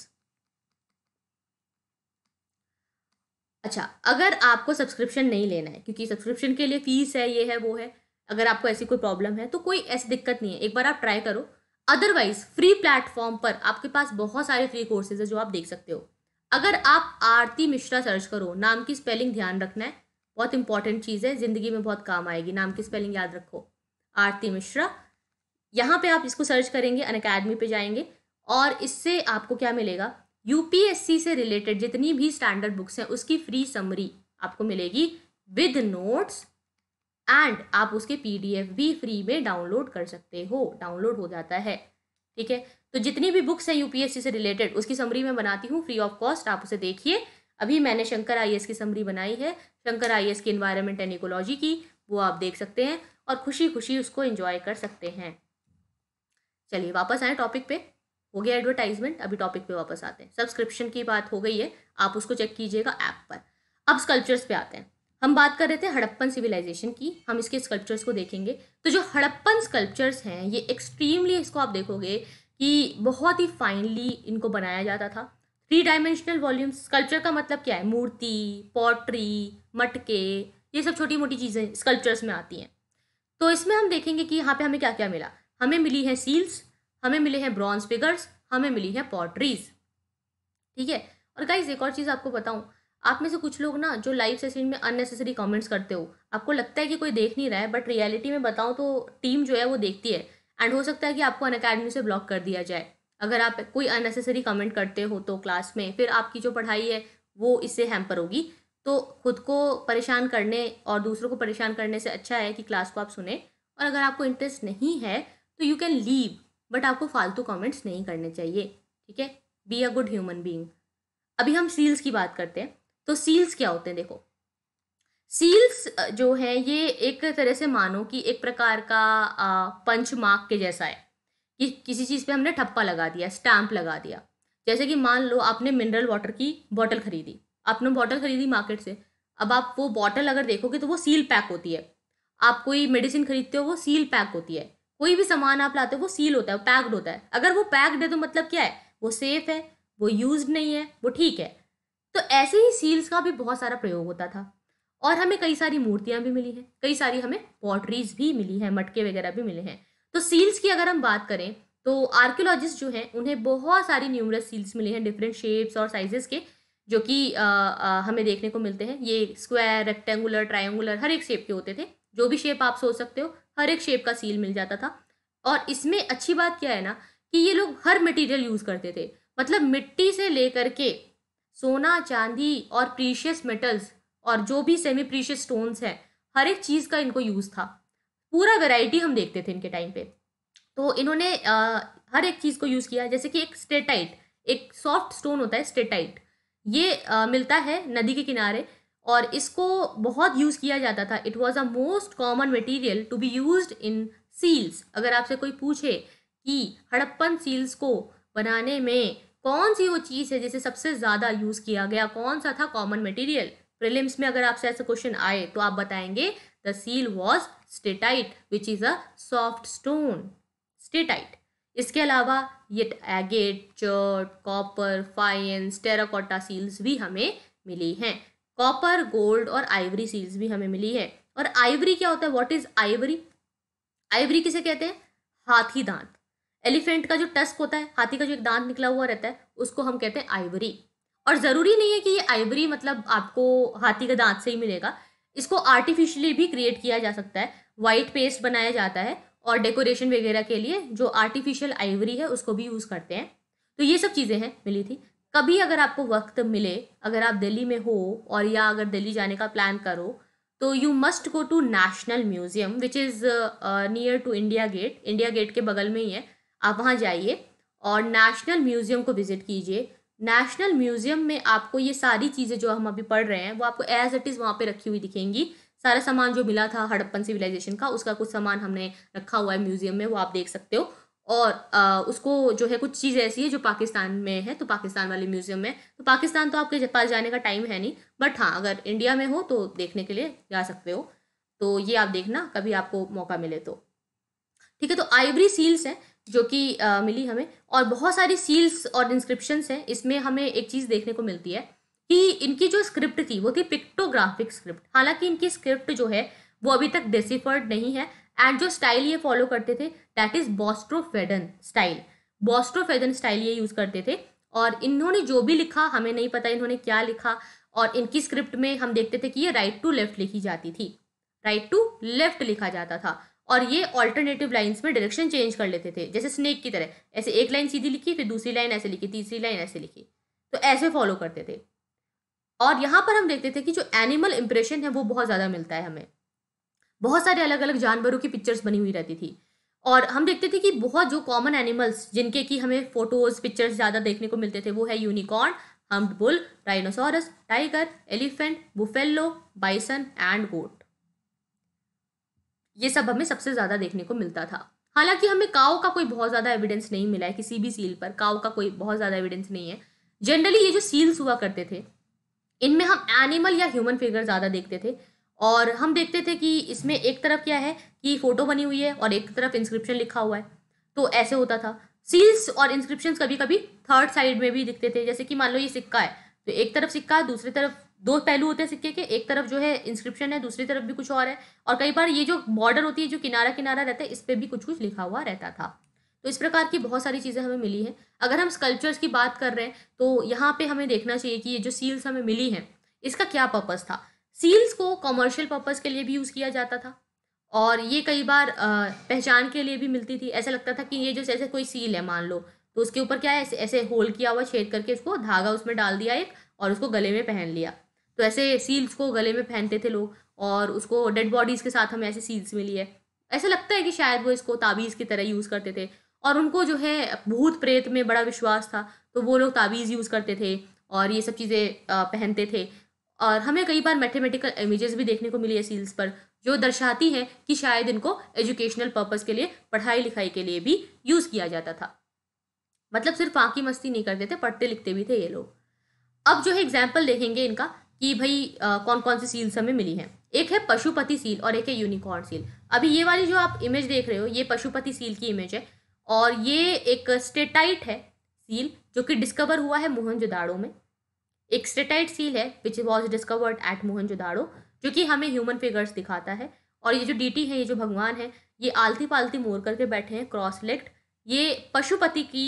अच्छा, अगर आपको सब्सक्रिप्शन नहीं लेना है, क्योंकि सब्सक्रिप्शन के लिए फीस है, ये है वो है, अगर आपको ऐसी कोई प्रॉब्लम है तो कोई ऐसी दिक्कत नहीं है, एक बार आप ट्राई करो। अदरवाइज फ्री प्लेटफॉर्म पर आपके पास बहुत सारे फ्री कोर्सेज है जो आप देख सकते हो। अगर आप आरती मिश्रा सर्च करो, नाम की स्पेलिंग ध्यान रखना है, बहुत इंपॉर्टेंट चीज़ है, जिंदगी में बहुत काम आएगी, नाम की स्पेलिंग याद रखो, आरती मिश्रा। यहाँ पे आप इसको सर्च करेंगे, अनअकैडमी पे जाएंगे, और इससे आपको क्या मिलेगा, यूपीएससी से रिलेटेड जितनी भी स्टैंडर्ड बुक्स हैं उसकी फ्री समरी आपको मिलेगी विद नोट्स, एंड आप उसके पीडीएफ भी फ्री में डाउनलोड कर सकते हो, डाउनलोड हो जाता है, ठीक है। तो जितनी भी बुक्स हैं यूपीएससी से रिलेटेड उसकी समरी मैं बनाती हूँ फ्री ऑफ कॉस्ट, आप उसे देखिए। अभी मैंने शंकर आईएएस की समरी बनाई है, शंकर आईएएस की एनवायरनमेंट एंड इकोलॉजी की, वो आप देख सकते हैं और खुशी खुशी उसको एंजॉय कर सकते हैं। चलिए वापस आए टॉपिक पे, हो गया एडवर्टाइजमेंट, अभी टॉपिक पे वापस आते हैं। सब्सक्रिप्शन की बात हो गई है, आप उसको चेक कीजिएगा ऐप पर। अब स्कल्पचर्स पे आते हैं। हम बात कर रहे थे हड़प्पन सिविलाइजेशन की, हम इसके स्कल्पचर्स को देखेंगे। तो जो हड़प्पन स्कल्पचर्स हैं ये एक्सट्रीमली, इसको आप देखोगे कि बहुत ही फाइनली इनको बनाया जाता था। 3 डायमेंशनल वॉल्यूम्स। स्कल्पचर का मतलब क्या है? मूर्ति, पॉटरी, मटके, ये सब छोटी मोटी चीज़ें स्कल्पचर्स में आती हैं। तो इसमें हम देखेंगे कि यहाँ पे हमें क्या क्या मिला। हमें मिली है सील्स, हमें मिले हैं ब्रॉन्ज फिगर्स, हमें मिली है पॉटरीज। ठीक है। और गाइज एक और चीज़ आपको बताऊं, आप में से कुछ लोग ना जो लाइव सेशन में अननेसेसरी कमेंट्स करते हो, आपको लगता है कि कोई देख नहीं रहा है, बट रियलिटी में बताऊं तो टीम जो है वो देखती है। एंड हो सकता है कि आपको अनअकैडमी से ब्लॉक कर दिया जाए अगर आप कोई अननेसेसरी कमेंट करते हो तो क्लास में, फिर आपकी जो पढ़ाई है वो इससे हैम्पर होगी। तो खुद को परेशान करने और दूसरों को परेशान करने से अच्छा है कि क्लास को आप सुने, और अगर आपको इंटरेस्ट नहीं है तो यू कैन लीव, बट आपको फालतू कमेंट्स नहीं करने चाहिए। ठीक है, be a good human being. अभी हम सील्स की बात करते हैं। तो सील्स क्या होते हैं, देखो सील्स जो है ये एक तरह से मानो कि एक प्रकार का पंच मार्क के जैसा है कि किसी चीज़ पे हमने ठप्पा लगा दिया, स्टैंप लगा दिया। जैसे कि मान लो आपने मिनरल वाटर की बॉटल खरीदी, आपने बॉटल खरीदी मार्केट से, अब आप वो बॉटल अगर देखोगे तो वो सील पैक होती है। आप कोई मेडिसिन खरीदते हो वो सील पैक होती है, कोई भी सामान आप लाते हो वो सील होता है, पैक्ड होता है। अगर वो पैक्ड है तो मतलब क्या है, वो सेफ है, वो यूज्ड नहीं है, वो ठीक है। तो ऐसे ही सील्स का भी बहुत सारा प्रयोग होता था, और हमें कई सारी मूर्तियां भी मिली हैं, कई सारी हमें पॉटरीज भी मिली हैं, मटके वगैरह भी मिले हैं। तो सील्स की अगर हम बात करें तो आर्कियोलॉजिस्ट जो हैं उन्हें बहुत सारी न्यूमरस सील्स मिली हैं डिफरेंट शेप्स और साइजेस के, जो कि हमें देखने को मिलते हैं। ये स्क्वायर, रेक्टेंगुलर, ट्रायंगुलर, हर एक शेप के होते थे। जो भी शेप आप सोच सकते हो हर एक शेप का सील मिल जाता था। और इसमें अच्छी बात क्या है ना कि ये लोग हर मटेरियल यूज करते थे, मतलब मिट्टी से लेकर के सोना, चांदी और प्रीशियस मेटल्स और जो भी सेमी प्रीशियस स्टोन्स हैं, हर एक चीज का इनको यूज था। पूरा वैरायटी हम देखते थे इनके टाइम पे। तो इन्होंने हर एक चीज को यूज किया। जैसे कि एक स्टेटाइट, एक सॉफ्ट स्टोन होता है स्टेटाइट, ये मिलता है नदी के किनारे, और इसको बहुत यूज किया जाता था। It was a most common material to be used in seals. अगर आपसे कोई पूछे कि हड़प्पन सील्स को बनाने में कौन सी वो चीज है जिसे सबसे ज्यादा यूज किया गया, कौन सा था कॉमन मटेरियल, प्रीलिम्स में अगर आपसे ऐसा क्वेश्चन आए तो आप बताएंगे the seal was steatite which is a soft stone, steatite. इसके अलावा ये agate, chert, copper, faience, terracotta seals भी हमें मिली हैं। कॉपर, गोल्ड और आइवरी सील्स भी हमें मिली है। और आइवरी क्या होता है, व्हाट इज आइवरी? आइवरी किसे कहते हैं? हाथी दांत। एलिफेंट का जो टस्क होता है, हाथी का जो एक दांत निकला हुआ रहता है, उसको हम कहते हैं आइवरी। और जरूरी नहीं है कि ये आइवरी मतलब आपको हाथी के दांत से ही मिलेगा, इसको आर्टिफिशियली भी क्रिएट किया जा सकता है। व्हाइट पेस्ट बनाया जाता है और डेकोरेशन वगैरह के लिए जो आर्टिफिशियल आइवरी है उसको भी यूज करते हैं। तो ये सब चीजें हैं मिली थी। कभी अगर आपको वक्त मिले, अगर आप दिल्ली में हो और या अगर दिल्ली जाने का प्लान करो, तो you must go to national museum which is near to India gate. India gate के बगल में ही है, आप वहाँ जाइए और नेशनल म्यूजियम को विजिट कीजिए। नेशनल म्यूजियम में आपको ये सारी चीज़ें जो हम अभी पढ़ रहे हैं वो आपको एज इट इज़ वहाँ पे रखी हुई दिखेंगी। सारा सामान जो मिला था हड़प्पन सिविलाइजेशन का, उसका कुछ सामान हमने रखा हुआ है म्यूजियम में, वो आप देख सकते हो। और उसको जो है कुछ चीज़ ऐसी है जो पाकिस्तान में है, तो पाकिस्तान वाले म्यूजियम में, तो पाकिस्तान तो आपके पास जाने का टाइम है नहीं, बट हाँ अगर इंडिया में हो तो देखने के लिए जा सकते हो। तो ये आप देखना कभी आपको मौका मिले तो। ठीक है, तो आइवरी सील्स हैं जो कि मिली हमें, और बहुत सारी सील्स और इंस्क्रिप्शंस हैं। इसमें हमें एक चीज़ देखने को मिलती है कि इनकी जो स्क्रिप्ट थी वो थी पिक्टोग्राफिक स्क्रिप्ट। हालांकि इनकी स्क्रिप्ट जो है वो अभी तक डेसिफर्ड नहीं है। एंड जो स्टाइल ये फॉलो करते थे that is boustrophedon style. Boustrophedon style ये यूज करते थे, और इन्होंने जो भी लिखा हमें नहीं पता इन्होंने क्या लिखा। और इनकी स्क्रिप्ट में हम देखते थे कि ये राइट टू लेफ्ट लिखी जाती थी, राइट टू लेफ्ट लिखा जाता था। और ये ऑल्टरनेटिव लाइंस में डायरेक्शन चेंज कर लेते थे, जैसे स्नेक की तरह, ऐसे एक लाइन सीधी लिखी, फिर दूसरी लाइन ऐसे लिखी, तीसरी लाइन ऐसे लिखी, तो ऐसे फॉलो करते थे। और यहाँ पर हम देखते थे कि जो एनिमल इंप्रेशन है वो बहुत ज़्यादा मिलता है हमें। बहुत सारे अलग अलग जानवरों की पिक्चर्स बनी हुई रहती थी, और हम देखते थे कि बहुत जो कॉमन एनिमल्स जिनके कि हमें फोटोज पिक्चर्स ज़्यादा देखने को मिलते थे वो है unicorn, humped bull, rhinoceros, tiger, elephant, buffalo, bison and goat. ये सब हमें सबसे ज़्यादा देखने को मिलता था। हालांकि हमें काऊ का कोई बहुत ज़्यादा एविडेंस नहीं मिला है, किसी भी सील पर काऊ का कोई बहुत ज़्यादा एविडेंस नहीं है। जनरली ये जो सील्स हुआ करते थे इनमें हम एनिमल या ह्यूमन फिगर ज़्यादा देखते थे, और हम देखते थे कि इसमें एक तरफ क्या है कि फोटो बनी हुई है और एक तरफ इंस्क्रिप्शन लिखा हुआ है, तो ऐसे होता था। सील्स और इंस्क्रिप्शन कभी कभी थर्ड साइड में भी दिखते थे, जैसे कि मान लो ये सिक्का है तो एक तरफ सिक्का है, दूसरी तरफ दो पहलू होते हैं सिक्के के, एक तरफ जो है इंस्क्रिप्शन है, दूसरी तरफ भी कुछ और है। और कई बार ये जो बॉर्डर होती है जो किनारा किनारा रहता है इस पर भी कुछ कुछ लिखा हुआ रहता था। तो इस प्रकार की बहुत सारी चीज़ें हमें मिली हैं। अगर हम स्कल्पचर्स की बात कर रहे हैं तो यहाँ पे हमें देखना चाहिए कि ये जो सील्स हमें मिली हैं इसका क्या पर्पस था। सील्स को कमर्शियल पर्पस के लिए भी यूज़ किया जाता था और ये कई बार पहचान के लिए भी मिलती थी। ऐसा लगता था कि ये जो जैसे कोई सील है मान लो, तो उसके ऊपर क्या है, ऐसे ऐसे होल किया हुआ, छेद करके उसको धागा उसमें डाल दिया एक और उसको गले में पहन लिया। तो ऐसे सील्स को गले में पहनते थे लोग और उसको डेड बॉडीज़ के साथ हमें ऐसे सील्स मिली है। ऐसा लगता है कि शायद वो इसको ताबीज़ की तरह यूज़ करते थे और उनको जो है भूत प्रेत में बड़ा विश्वास था, तो वो लोग ताबीज़ यूज़ करते थे और ये सब चीज़ें पहनते थे। और हमें कई बार मैथमेटिकल इमेजेस भी देखने को मिली है सील्स पर, जो दर्शाती हैं कि शायद इनको एजुकेशनल पर्पस के लिए, पढ़ाई लिखाई के लिए भी यूज़ किया जाता था। मतलब सिर्फ आँकी मस्ती नहीं करते थे, पढ़ते लिखते भी थे ये लोग। अब जो है एग्जाम्पल देखेंगे इनका कि भाई कौन कौन सी सील्स हमें मिली हैं। एक है पशुपति सील और एक है यूनिकॉर्न सील। अभी ये वाली जो आप इमेज देख रहे हो ये पशुपति सील की इमेज है और ये एक स्टेटाइट है सील जो कि डिस्कवर हुआ है मोहनजोदाड़ो में। एक स्टेटाइट सील है which was discovered at Mohenjodaro, जो कि हमें ह्यूमन फिगर्स दिखाता है। और ये जो डीटी है, ये जो भगवान है, ये आलती पालती मोड़ करके बैठे हैं क्रॉस लेग्ड। ये पशुपति की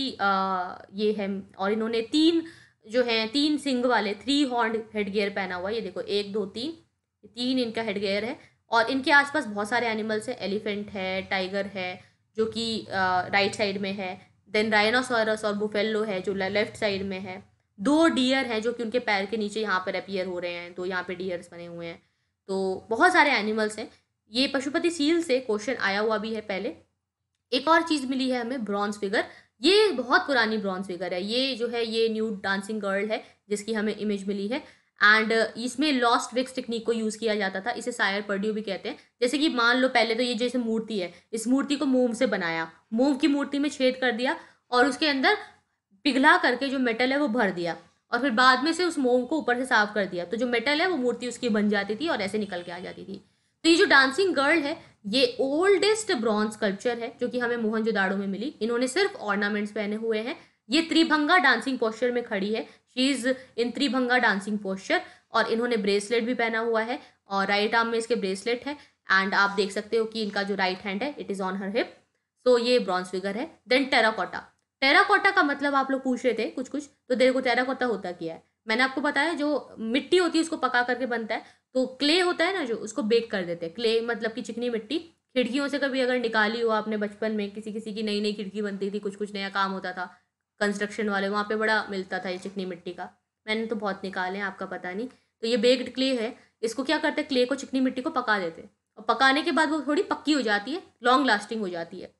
ये है और इन्होंने तीन जो है तीन सिंग वाले 3 हॉर्न हेडगियर पहना हुआ है। ये देखो 1 2 3, 3 इनका हेडगियर है और इनके आसपास बहुत सारे एनिमल्स हैं। एलिफेंट है, टाइगर है जो कि राइट साइड में है, देन राइनोसोरस और बुफेलो है जो लेफ्ट साइड में है। 2 डियर हैं जो कि उनके पैर के नीचे यहाँ पर अपीयर हो रहे हैं, तो यहाँ पे डियर्स बने हुए हैं। तो बहुत सारे एनिमल्स हैं। ये पशुपति सील से क्वेश्चन आया हुआ भी है पहले। एक और चीज़ मिली है हमें, ब्रॉन्ज फिगर। ये बहुत पुरानी ब्रॉन्ज फिगर है। ये जो है ये न्यूड डांसिंग गर्ल है जिसकी हमें इमेज मिली है एंड इसमें लॉस्ट विक्स टेक्निक को यूज़ किया जाता था। इसे सायर पर्ड्यू भी कहते हैं। जैसे कि मान लो पहले तो ये जैसे मूर्ति है, इस मूर्ति को मोम से बनाया, मोम की मूर्ति में छेद कर दिया और उसके अंदर पिघला करके जो मेटल है वो भर दिया और फिर बाद में से उस मोम को ऊपर से साफ कर दिया, तो जो मेटल है वो मूर्ति उसकी बन जाती थी और ऐसे निकल के आ जाती थी। तो ये जो डांसिंग गर्ल है ये ओल्डेस्ट ब्रॉन्ज स्कल्पचर है जो कि हमें मोहनजोदाड़ो में मिली। इन्होंने सिर्फ ऑर्नामेंट्स पहने हुए हैं। ये त्रिभंगा डांसिंग पोस्चर में खड़ी है, she is in tribhanga dancing posture. और इन्होंने ब्रेसलेट भी पहना हुआ है और राइट आर्म में इसके ब्रेसलेट है एंड आप देख सकते हो कि इनका जो राइट हैंड है it is on her hip. So ये ब्रॉन्ज फिगर है। Then terracotta. टेराकोटा का मतलब आप लोग पूछ रहे थे कुछ कुछ, तो देखो टेराकोटा होता क्या है। मैंने आपको बताया जो मिट्टी होती है उसको पका करके बनता है, तो क्ले होता है ना जो, उसको बेक कर देते हैं। क्ले मतलब कि चिकनी मिट्टी। खिड़कियों से कभी अगर निकाली हो आपने बचपन में, किसी किसी की नई नई खिड़की बनती थी, कुछ कुछ नया काम होता था कंस्ट्रक्शन वाले, वहाँ पे बड़ा मिलता था ये चिकनी मिट्टी का। मैंने तो बहुत निकाले हैं, आपका पता नहीं। तो ये बेक्ड क्ले है। इसको क्या करते हैं, क्ले को, चिकनी मिट्टी को पका देते हैं और पकाने के बाद वो थोड़ी पक्की हो जाती है, लॉन्ग लास्टिंग हो जाती है।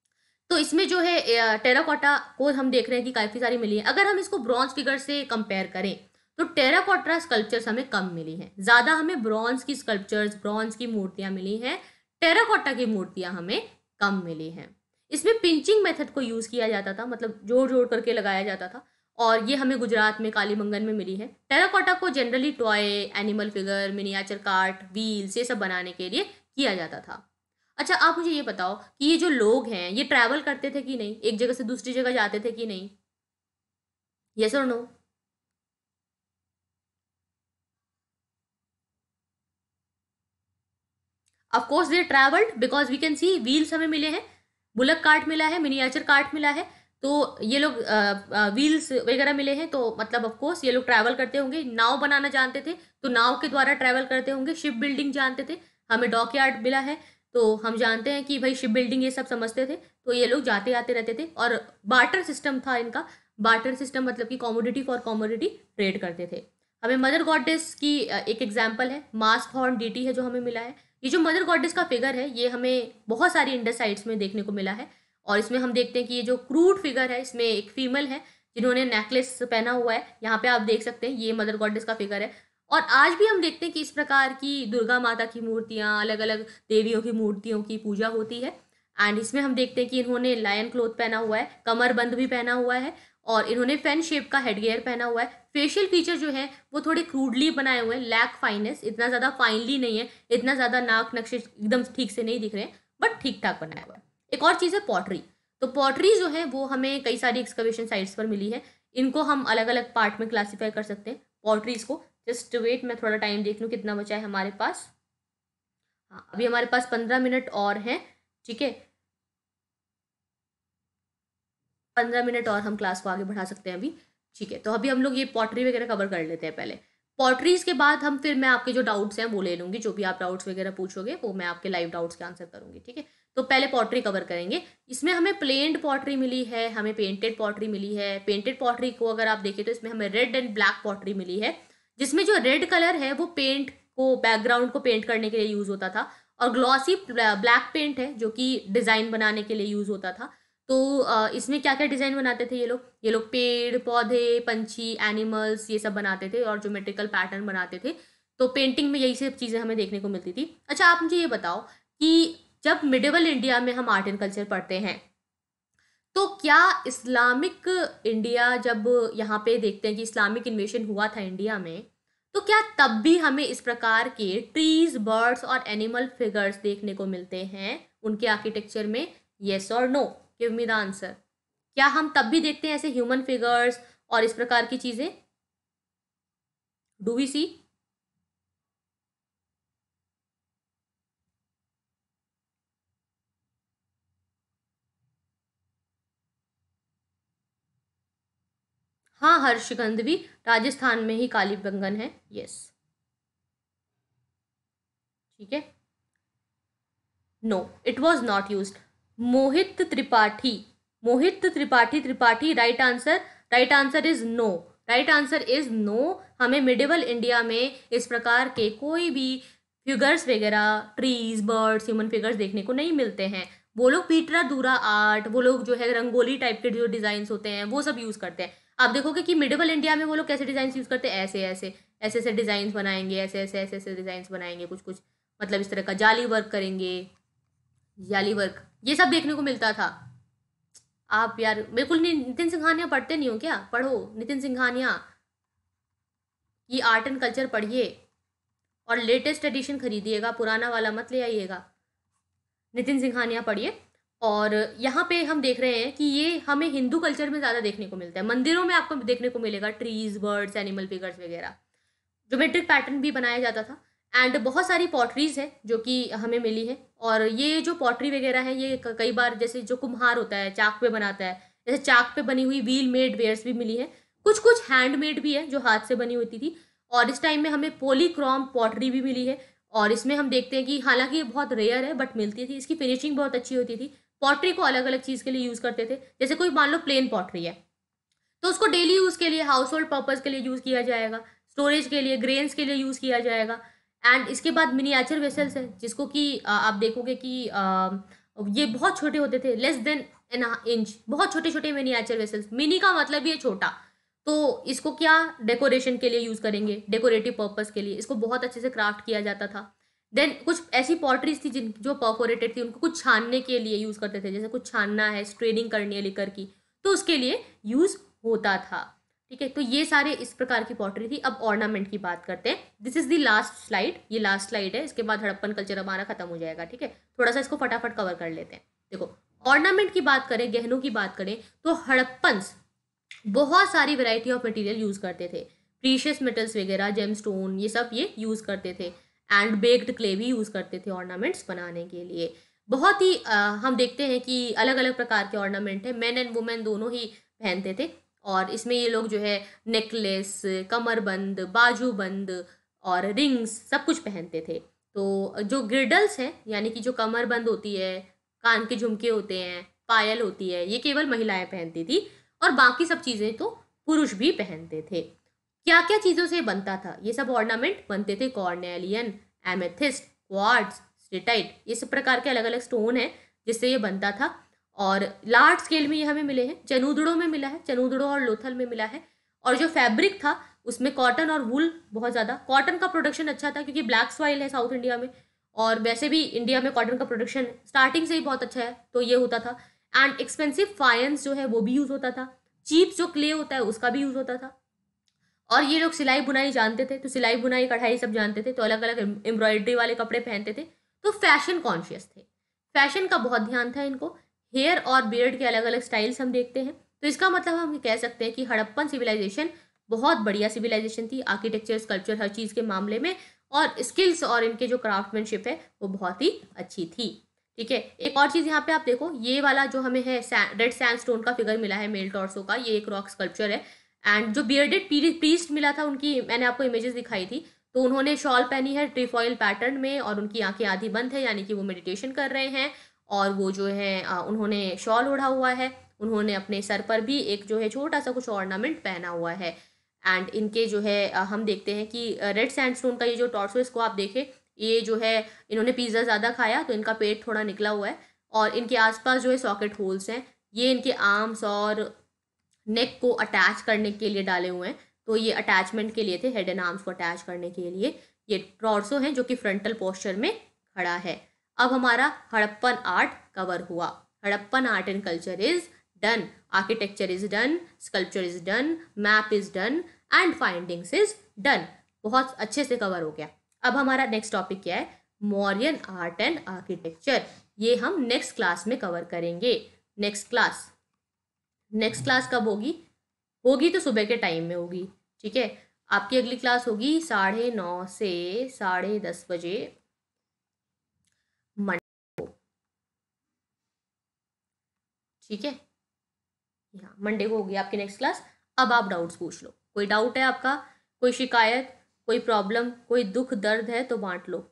तो इसमें जो है टेराकोटा को हम देख रहे हैं कि काफ़ी सारी मिली है। अगर हम इसको ब्रॉन्ज फिगर से कंपेयर करें तो टेराकोटा स्कल्पचर्स हमें कम मिली हैं। ज़्यादा हमें ब्रॉन्ज की स्कल्पचर्स, ब्रॉन्ज की मूर्तियाँ मिली हैं। टेराकोटा की मूर्तियाँ हमें कम मिली हैं। इसमें पिंचिंग मेथड को यूज़ किया जाता था, मतलब जोड़ जोड़ करके लगाया जाता था और ये हमें गुजरात में कालीबंगन में मिली है। टेराकोटा को generally toy, animal figure, miniature cart, wheels ये सब बनाने के लिए किया जाता था। अच्छा आप मुझे ये बताओ कि ये जो लोग हैं ये ट्रैवल करते थे कि नहीं, एक जगह से दूसरी जगह जाते थे कि नहीं? यस और no? Of course they travelled because we can see wheels हमें मिले हैं, बुलक कार्ट मिला है, मिनिएचर कार्ट मिला है। तो ये लोग व्हील्स वगैरह मिले हैं, तो मतलब ऑफ कोर्स ये लोग ट्रैवल करते होंगे। नाव बनाना जानते थे तो नाव के द्वारा ट्रैवल करते होंगे। शिप बिल्डिंग जानते थे, हमें डॉक यार्ड मिला है तो हम जानते हैं कि भाई शिप बिल्डिंग ये सब समझते थे। तो ये लोग जाते आते रहते थे और बार्टर सिस्टम था इनका। बार्टर सिस्टम मतलब कि कॉमोडिटी फॉर कॉमोडिटी ट्रेड करते थे। हमें मदर गॉडेस की एक एग्जाम्पल है, मास्क हॉर्न डीटी है जो हमें मिला है। ये जो मदर गॉडेस का फिगर है ये हमें बहुत सारी इंडस साइट्स में देखने को मिला है और इसमें हम देखते हैं कि ये जो क्रूड फिगर है इसमें एक फीमेल है जिन्होंने नेकलेस पहना हुआ है। यहाँ पे आप देख सकते हैं ये मदर गॉडेस का फिगर है। और आज भी हम देखते हैं कि इस प्रकार की दुर्गा माता की मूर्तियाँ, अलग अलग देवियों की मूर्तियों की पूजा होती है। एंड इसमें हम देखते हैं कि इन्होंने लायन क्लोथ पहना हुआ है, कमरबंद भी पहना हुआ है और इन्होंने फैन शेप का हेडगियर पहना हुआ है। फेशियल फीचर जो है वो थोड़े क्रूडली बनाए हुए हैं, लैक फाइनेस, इतना ज़्यादा फाइनली नहीं है, इतना ज़्यादा नाक नक्शे एकदम ठीक से नहीं दिख रहे हैं, बट ठीक ठाक बनाया हुआ है। एक और चीज़ है पॉटरी। तो पॉटरी जो है वो हमें कई सारी एक्सकवेशन साइट्स पर मिली है। इनको हम अलग अलग पार्ट में क्लासीफाई कर सकते हैं पॉटरीज को। जस्ट वेट, मैं थोड़ा टाइम देख लूँ कितना बचा है हमारे पास। हाँ, अभी हमारे पास 15 मिनट और हैं, ठीक है। 15 मिनट और हम क्लास को आगे बढ़ा सकते हैं अभी, ठीक है। तो अभी हम लोग ये पॉटरी वगैरह कवर कर लेते हैं पहले। पॉटरीज के बाद हम फिर मैं आपके जो डाउट्स हैं वो ले लूँगी, जो भी आप डाउट्स वगैरह पूछोगे वो मैं आपके लाइव डाउट्स के आंसर करूँगी, ठीक है। तो पहले पॉटरी कवर करेंगे। इसमें हमें प्लेन्ड पॉटरी मिली है, हमें पेंटेड पॉटरी मिली है। पेंटेड पॉटरी को अगर आप देखें तो इसमें हमें रेड एंड ब्लैक पॉटरी मिली है, जिसमें जो रेड कलर है वो पेंट को, बैकग्राउंड को पेंट करने के लिए यूज़ होता था, और ग्लॉसी ब्लैक पेंट है जो कि डिज़ाइन बनाने के लिए यूज़ होता था। तो इसमें क्या क्या डिज़ाइन बनाते थे ये लोग पेड़ पौधे, पंछी, एनिमल्स, ये सब बनाते थे और ज्योमेट्रिकल पैटर्न बनाते थे। तो पेंटिंग में यही सब चीज़ें हमें देखने को मिलती थी। अच्छा, आप मुझे ये बताओ कि जब मिडिवल इंडिया में हम आर्ट एंड कल्चर पढ़ते हैं तो क्या इस्लामिक इंडिया, जब यहाँ पे देखते हैं कि इस्लामिक इन्वेशन हुआ था इंडिया में, तो क्या तब भी हमें इस प्रकार के ट्रीज, बर्ड्स और एनिमल फिगर्स देखने को मिलते हैं उनके आर्किटेक्चर में? येस और no, give me the answer. क्या हम तब भी देखते हैं ऐसे ह्यूमन फिगर्स और इस प्रकार की चीजें? Do we see? हाँ, हर्षगंध भी राजस्थान में ही कालीबंगन है, यस, ठीक है। No, it was not use. Mohit Tripathi, Mohit Tripathi, Tripathi right answer. Right answer is no, right answer is no. हमें मिडिवल इंडिया में इस प्रकार के कोई भी फिगर्स वगैरह, ट्रीज, बर्ड्स, ह्यूमन फिगर्स देखने को नहीं मिलते हैं। वो लोग पीटरा दूरा आर्ट, वो लोग जो है रंगोली टाइप के जो डिजाइन होते हैं वो सब यूज करते हैं। आप देखोगे कि मिडिवल इंडिया में वो लोग कैसे डिजाइन यूज करते हैं, ऐसे ऐसे ऐसे ऐसे डिजाइन बनाएंगे, ऐसे ऐसे ऐसे ऐसे डिजाइन बनाएंगे, कुछ कुछ मतलब इस तरह का जाली वर्क करेंगे, जाली वर्क, ये सब देखने को मिलता था। आप यार बिल्कुल नहीं, नितिन सिंघानिया पढ़ते नहीं हो क्या? पढ़ो नितिन सिंघानिया की आर्ट एंड कल्चर पढ़िए और लेटेस्ट एडिशन खरीदिएगा, पुराना वाला मत ले आइएगा। नितिन सिंघानिया पढ़िए। और यहाँ पे हम देख रहे हैं कि ये हमें हिंदू कल्चर में ज़्यादा देखने को मिलता है। मंदिरों में आपको देखने को मिलेगा ट्रीज, बर्ड्स, एनिमल फिगर्स वगैरह। ज्योमेट्रिक पैटर्न भी बनाया जाता था। एंड बहुत सारी पॉटरीज है जो कि हमें मिली है। और ये जो पॉटरी वगैरह है ये कई बार, जैसे जो कुम्हार होता है चाक पे बनाता है, जैसे चाक पे बनी हुई व्हील मेड वेयर्स भी मिली है। कुछ कुछ हैंडमेड भी है जो हाथ से बनी होती थी। और इस टाइम में हमें पॉलीक्रोम पॉटरी भी मिली है। और इसमें हम देखते हैं कि हालांकि ये बहुत रेयर है बट मिलती थी। इसकी फिनिशिंग बहुत अच्छी होती थी। पॉटरी को अलग अलग चीज़ के लिए यूज़ करते थे। जैसे कोई मान लो प्लेन पॉटरी है तो उसको डेली यूज़ के लिए, हाउस होल्ड पर्पज़ के लिए यूज़ किया जाएगा, स्टोरेज के लिए, ग्रेन्स के लिए यूज़ किया जाएगा। एंड इसके बाद मिनिएचर वेसल्स है जिसको कि आप देखोगे कि ये बहुत छोटे होते थे, लेस देन एन इंच, बहुत छोटे छोटे मिनिएचर वेसल्स। मिनी का मतलब ये छोटा। तो इसको क्या डेकोरेशन के लिए यूज़ करेंगे, डेकोरेटिव पर्पज़ के लिए। इसको बहुत अच्छे से क्राफ्ट किया जाता था। देन कुछ ऐसी पॉटरीज थी जिन जो परफोरेटेड थी, उनको कुछ छानने के लिए यूज़ करते थे। जैसे कुछ छानना है, स्ट्रेनिंग करनी है लिकर की, तो उसके लिए यूज़ होता था, ठीक है। तो ये सारे इस प्रकार की पॉटरी थी। अब ऑर्नामेंट की बात करते हैं। This is the last slide, ये लास्ट स्लाइड है। इसके बाद हड़प्पन कल्चर हमारा खत्म हो जाएगा, ठीक है। थोड़ा सा इसको फटाफट कवर कर लेते हैं। देखो, ऑर्नामेंट की बात करें, गहनों की बात करें, तो हड़प्पन्स बहुत सारी वेराइटी ऑफ मटेरियल यूज़ करते थे। प्रीशियस मेटल्स वगैरह, जेमस्टोन, ये सब ये यूज़ करते थे। एंड बेक्ड क्ले भी यूज़ करते थे ऑर्नामेंट्स बनाने के लिए। बहुत ही हम देखते हैं कि अलग अलग प्रकार के ऑर्नामेंट है, मेन एंड वुमेन दोनों ही पहनते थे। और इसमें ये लोग जो है नेकलेस, कमरबंद, बाजूबंद और रिंग्स सब कुछ पहनते थे। तो जो ग्रिडल्स हैं, यानी कि जो कमरबंद होती है, कान के झुमके होते हैं, पायल होती है, ये केवल महिलाएं पहनती थी। और बाकी सब चीज़ें तो पुरुष भी पहनते थे। क्या क्या चीज़ों से बनता था ये सब ऑर्नामेंट? बनते थे कॉर्नेलियन, एमेथिस्ट, क्वार्ट्ज, स्टेटाइट, ये सब प्रकार के अलग अलग स्टोन है जिससे ये बनता था। और लार्ज स्केल में ये हमें मिले हैं। चनूदड़ों में मिला है, चनूदड़ों और लोथल में मिला है। और जो फैब्रिक था उसमें कॉटन और वूल बहुत ज़्यादा। कॉटन का प्रोडक्शन अच्छा था क्योंकि ब्लैक सॉइल है साउथ इंडिया में, और वैसे भी इंडिया में कॉटन का प्रोडक्शन स्टार्टिंग से ही बहुत अच्छा है, तो ये होता था। एंड एक्सपेंसिव फायंस जो है वो भी यूज़ होता था। चीप जो क्ले होता है उसका भी यूज़ होता था। और ये लोग सिलाई बुनाई जानते थे, तो सिलाई बुनाई कढ़ाई सब जानते थे, तो अलग अलग एम्ब्रॉयडरी वाले कपड़े पहनते थे। तो फैशन कॉन्शियस थे, फैशन का बहुत ध्यान था इनको। हेयर और बियर्ड के अलग अलग स्टाइल्स हम देखते हैं। तो इसका मतलब हम कह सकते हैं कि हड़प्पन सिविलाइजेशन बहुत बढ़िया सिविलाइजेशन थी, आर्किटेक्चर, स्कल्पचर, हर चीज़ के मामले में। और स्किल्स और इनके जो क्राफ्टमैनशिप है वो बहुत ही अच्छी थी, ठीक है। एक और चीज़ यहाँ पे आप देखो, ये वाला जो हमें है रेड सैंडस्टोन का फिगर मिला है मेल टॉर्सो का, ये एक रॉक स्कल्पचर है। एंड जो बियर्डेड प्रीस्ट मिला था, उनकी मैंने आपको इमेजेस दिखाई थी, तो उन्होंने शॉल पहनी है ट्रिफॉइल पैटर्न में, और उनकी आंखें आधी बंद है, यानी कि वो मेडिटेशन कर रहे हैं। और वो जो है उन्होंने शॉल ओढ़ा हुआ है, उन्होंने अपने सर पर भी एक जो है छोटा सा कुछ ऑर्नामेंट पहना हुआ है। एंड इनके जो है हम देखते हैं कि रेड सैंडस्टोन का ये जो टॉर्सो, इसको आप देखें, ये जो है इन्होंने पिज़्ज़ा ज़्यादा खाया तो इनका पेट थोड़ा निकला हुआ है, और इनके आसपास जो है सॉकेट होल्स हैं, ये इनके आर्म्स और नेक को अटैच करने के लिए डाले हुए हैं। तो ये अटैचमेंट के लिए थे, हेड एंड आर्म्स को अटैच करने के लिए। ये टॉर्सो है जो कि फ्रंटल पोस्चर में खड़ा है। अब हमारा हड़प्पन आर्ट कवर हुआ। Harappan art and culture is done, architecture is done, sculpture is done, map is done and findings is done. बहुत अच्छे से कवर हो गया। अब हमारा नेक्स्ट टॉपिक क्या है? Mauryan art and architecture. ये हम नेक्स्ट क्लास में कवर करेंगे। नेक्स्ट क्लास कब होगी? होगी तो सुबह के टाइम में होगी, ठीक है। आपकी अगली क्लास होगी 9:30 से 10:30 बजे मंडे को, ठीक है। हाँ, मंडे को होगी आपकी नेक्स्ट क्लास। अब आप डाउट्स पूछ लो, कोई डाउट है आपका, कोई शिकायत, कोई प्रॉब्लम, कोई दुख दर्द है तो बांट लो।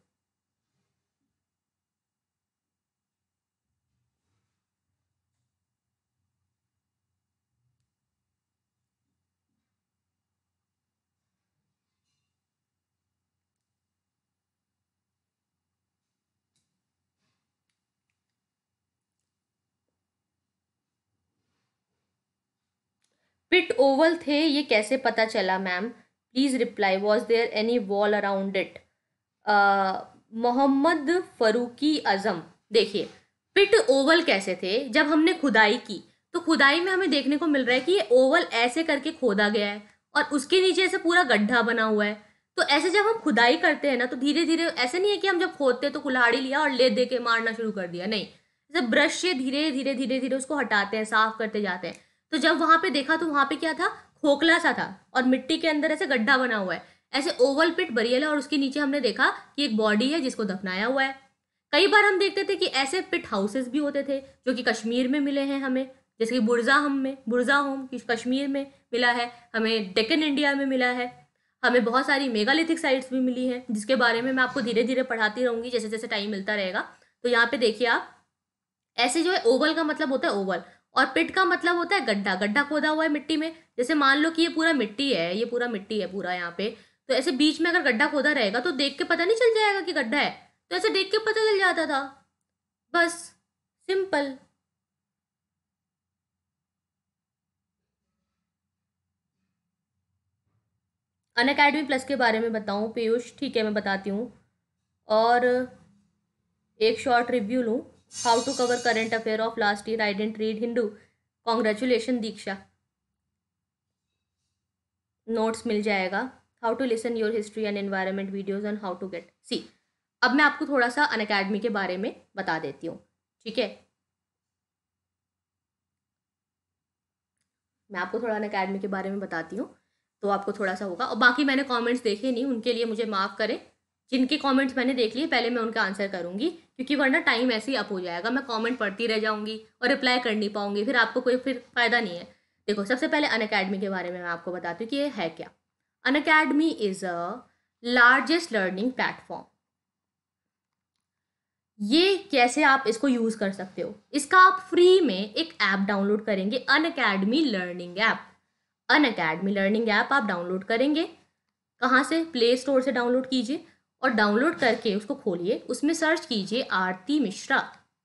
पिट ओवल थे, ये कैसे पता चला ma'am? Please reply, was there any wall around it? Mohammad Farooqui Azam, देखिए पिट ओवल कैसे थे? जब हमने खुदाई की तो खुदाई में हमें देखने को मिल रहा है कि ये ओवल ऐसे करके खोदा गया है और उसके नीचे ऐसे पूरा गड्ढा बना हुआ है। तो ऐसे जब हम खुदाई करते हैं ना, तो धीरे धीरे, ऐसे नहीं है कि हम जब खोदते तो कुल्हाड़ी लिया और ले दे के मारना शुरू कर दिया, नहीं, जैसे ब्रश से धीरे धीरे धीरे धीरे उसको हटाते हैं, साफ करते जाते हैं। तो जब वहां पे देखा तो वहां पे क्या था? खोखला सा था और मिट्टी के अंदर ऐसे गड्ढा बना हुआ है, ऐसे ओवल पिट बरियल है, और उसके नीचे हमने देखा कि एक बॉडी है जिसको दफनाया हुआ है। कई बार हम देखते थे कि ऐसे पिट हाउसेस भी होते थे जो कि कश्मीर में मिले हैं हमें, जैसे कि बुरजा होम कश्मीर में मिला है, हमें डेक्कन इंडिया में मिला है, हमें बहुत सारी मेगालिथिक साइट्स भी मिली हैं, जिसके बारे में मैं आपको धीरे धीरे पढ़ाती रहूंगी जैसे जैसे टाइम मिलता रहेगा। तो यहाँ पे देखिए आप, ऐसे जो है ओवल का मतलब होता है ओवल, और पिट का मतलब होता है गड्ढा, गड्ढा खोदा हुआ है मिट्टी में। जैसे मान लो कि ये पूरा मिट्टी है, ये पूरा मिट्टी है पूरा यहाँ पे, तो ऐसे बीच में अगर गड्ढा खोदा रहेगा तो देख के पता नहीं चल जाएगा कि गड्ढा है, तो ऐसे देख के पता चल जाता था, बस, सिंपल। अनअकैडमी प्लस के बारे में बताऊं पीयूष? ठीक है, मैं बताती हूँ। और एक शॉर्ट रिव्यू लूँ, how to cover current affair of last year, I didn't read Hindu. Congratulation Diksha, notes मिल जाएगा। How to listen your history and environment videos on how to get see. अब मैं आपको थोड़ा सा अनअकैडमी के बारे में बता देती हूँ, ठीक है। मैं आपको थोड़ा अनअकैडमी के बारे में बताती हूँ, तो आपको थोड़ा सा होगा। और बाकी मैंने कमेंट्स देखे नहीं, उनके लिए मुझे माफ़ करें। जिनके कमेंट्स मैंने देख लिए पहले मैं उनका आंसर करूँगी, क्योंकि वरना टाइम ऐसे ही अप हो जाएगा, मैं कमेंट पढ़ती रह जाऊँगी और रिप्लाई कर नहीं पाऊँगी, फिर आपको कोई फिर फ़ायदा नहीं है। देखो, सबसे पहले अनअकैडमी के बारे में मैं आपको बताती हूँ कि ये है क्या। Unacademy is a largest learning platform. ये कैसे आप इसको यूज़ कर सकते हो? इसका आप फ्री में एक ऐप डाउनलोड करेंगे, Unacademy learning app. Unacademy learning app आप डाउनलोड करेंगे, कहाँ से? प्ले स्टोर से डाउनलोड कीजिए, और डाउनलोड करके उसको खोलिए, उसमें सर्च कीजिए आरती मिश्रा।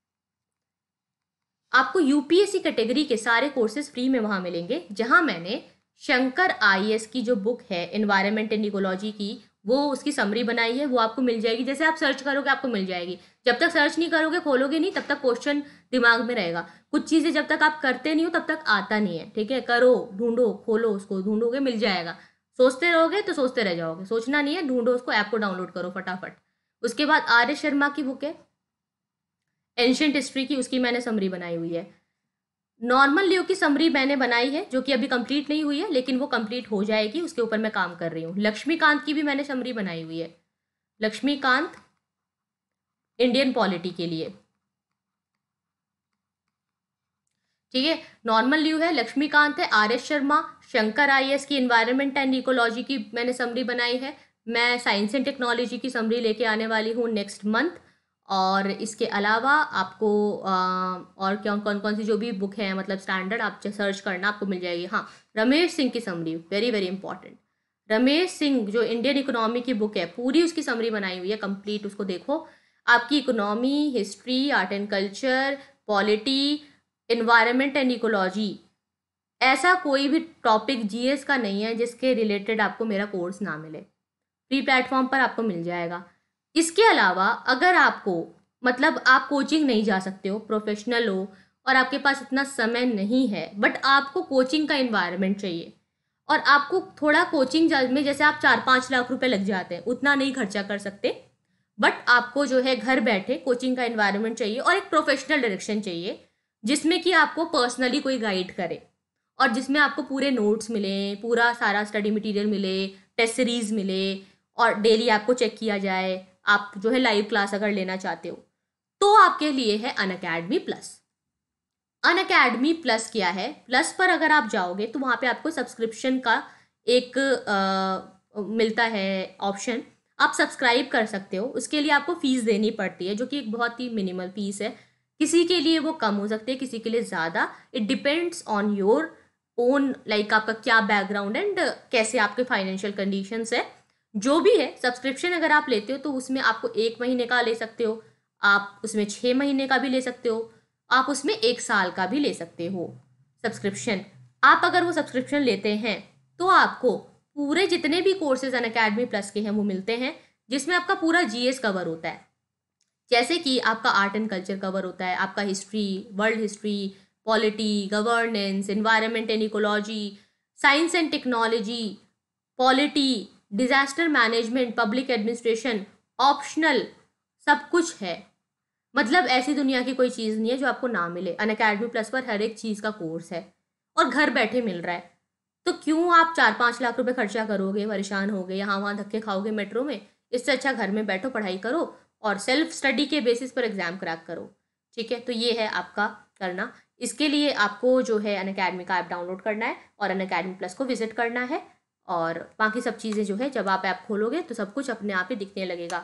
आपको यूपीएससी कैटेगरी के सारे कोर्सेज फ्री में वहाँ मिलेंगे, जहाँ मैंने शंकर आईएएस की जो बुक है एनवायरनमेंट एंड इकोलॉजी की, वो उसकी समरी बनाई है, वो आपको मिल जाएगी। जैसे आप सर्च करोगे आपको मिल जाएगी, जब तक सर्च नहीं करोगे, खोलोगे नहीं, तब तक क्वेश्चन दिमाग में रहेगा। कुछ चीज़ें जब तक आप करते नहीं हो तब तक आता नहीं है, ठीक है। करो, ढूंढो, खोलो, उसको ढूंढोगे, मिल जाएगा। सोचते रहोगे तो सोचते रह जाओगे, सोचना नहीं है, ढूंढो उसको, ऐप को डाउनलोड करो फटाफट। उसके बाद आर्य शर्मा की बुक है एंशियंट हिस्ट्री की, उसकी मैंने समरी बनाई हुई है। नॉर्मल लियो की समरी मैंने बनाई है, जो कि अभी कंप्लीट नहीं हुई है, लेकिन वो कंप्लीट हो जाएगी, उसके ऊपर मैं काम कर रही हूँ। लक्ष्मीकांत की भी मैंने समरी बनाई हुई है, लक्ष्मीकांत इंडियन पॉलिटी के लिए, ठीक है। नॉर्मल ल्यू है, लक्ष्मीकांत है, R S Sharma, Shankar IAS की इन्वायरमेंट एंड इकोलॉजी की मैंने समरी बनाई है। मैं साइंस एंड टेक्नोलॉजी की समरी लेके आने वाली हूँ नेक्स्ट मंथ। और इसके अलावा आपको और क्या कौन कौन सी जो भी बुक है मतलब स्टैंडर्ड आप सर्च करना आपको मिल जाएगी। हाँ, रमेश सिंह की summary, very very important. Ramesh Singh जो इंडियन इकोनॉमी की बुक है पूरी उसकी समरी बनाई हुई है कंप्लीट, उसको देखो। आपकी economy, history, art and culture, polity, environment and ecology, ऐसा कोई भी टॉपिक जीएस का नहीं है जिसके रिलेटेड आपको मेरा कोर्स ना मिले। फ्री प्लेटफॉर्म पर आपको मिल जाएगा। इसके अलावा अगर आपको मतलब आप कोचिंग नहीं जा सकते हो, प्रोफेशनल हो और आपके पास इतना समय नहीं है, बट आपको कोचिंग का इन्वायरमेंट चाहिए और आपको थोड़ा कोचिंग में जैसे आप 4-5 लाख रुपए लग जाते हैं, उतना नहीं खर्चा कर सकते, बट आपको जो है घर बैठे कोचिंग का इन्वायरमेंट चाहिए और एक प्रोफेशनल डायरेक्शन चाहिए जिसमें कि आपको पर्सनली कोई गाइड करे और जिसमें आपको पूरे नोट्स मिले, पूरा सारा स्टडी मटेरियल मिले, टेस्ट सीरीज मिले और डेली आपको चेक किया जाए। आप जो है लाइव क्लास अगर लेना चाहते हो तो आपके लिए है अनअकैडमी प्लस। अनअकैडमी प्लस क्या है? प्लस पर अगर आप जाओगे तो वहाँ पे आपको सब्सक्रिप्शन का एक मिलता है ऑप्शन, आप सब्सक्राइब कर सकते हो। उसके लिए आपको फीस देनी पड़ती है जो कि एक बहुत ही मिनिमल फीस है। किसी के लिए वो कम हो सकती है, किसी के लिए ज़्यादा। It depends on your own, like आपका क्या बैकग्राउंड एंड कैसे आपके फाइनेंशियल कंडीशंस है। जो भी है, सब्सक्रिप्शन अगर आप लेते हो तो उसमें आपको 1 महीने का ले सकते हो, आप उसमें 6 महीने का भी ले सकते हो, आप उसमें 1 साल का भी ले सकते हो सब्सक्रिप्शन। आप अगर वो सब्सक्रिप्शन लेते हैं तो आपको पूरे जितने भी कोर्सेज अनअकैडमी प्लस के हैं वो मिलते हैं, जिसमें आपका पूरा जीएस कवर होता है। जैसे कि आपका आर्ट एंड कल्चर कवर होता है, आपका history, world history, polity, governance, environment and ecology, science and technology, polity, disaster management, public administration, optional, सब कुछ है। मतलब ऐसी दुनिया की कोई चीज़ नहीं है जो आपको ना मिले। अनअकैडमी प्लस पर हर एक चीज़ का कोर्स है और घर बैठे मिल रहा है। तो क्यों आप 4-5 लाख रुपए खर्चा करोगे, परेशान होगे, यहाँ वहाँ धक्के खाओगे मेट्रो में? इससे अच्छा घर में बैठो, पढ़ाई करो और सेल्फ स्टडी के बेसिस पर एग्जाम क्रैक करो। ठीक है, तो ये है आपका करना। इसके लिए आपको जो है अनअकैडमी का ऐप डाउनलोड करना है और अनअकैडमी प्लस को विजिट करना है और बाकी सब चीज़ें जो है जब आप ऐप खोलोगे तो सब कुछ अपने आप ही दिखने लगेगा।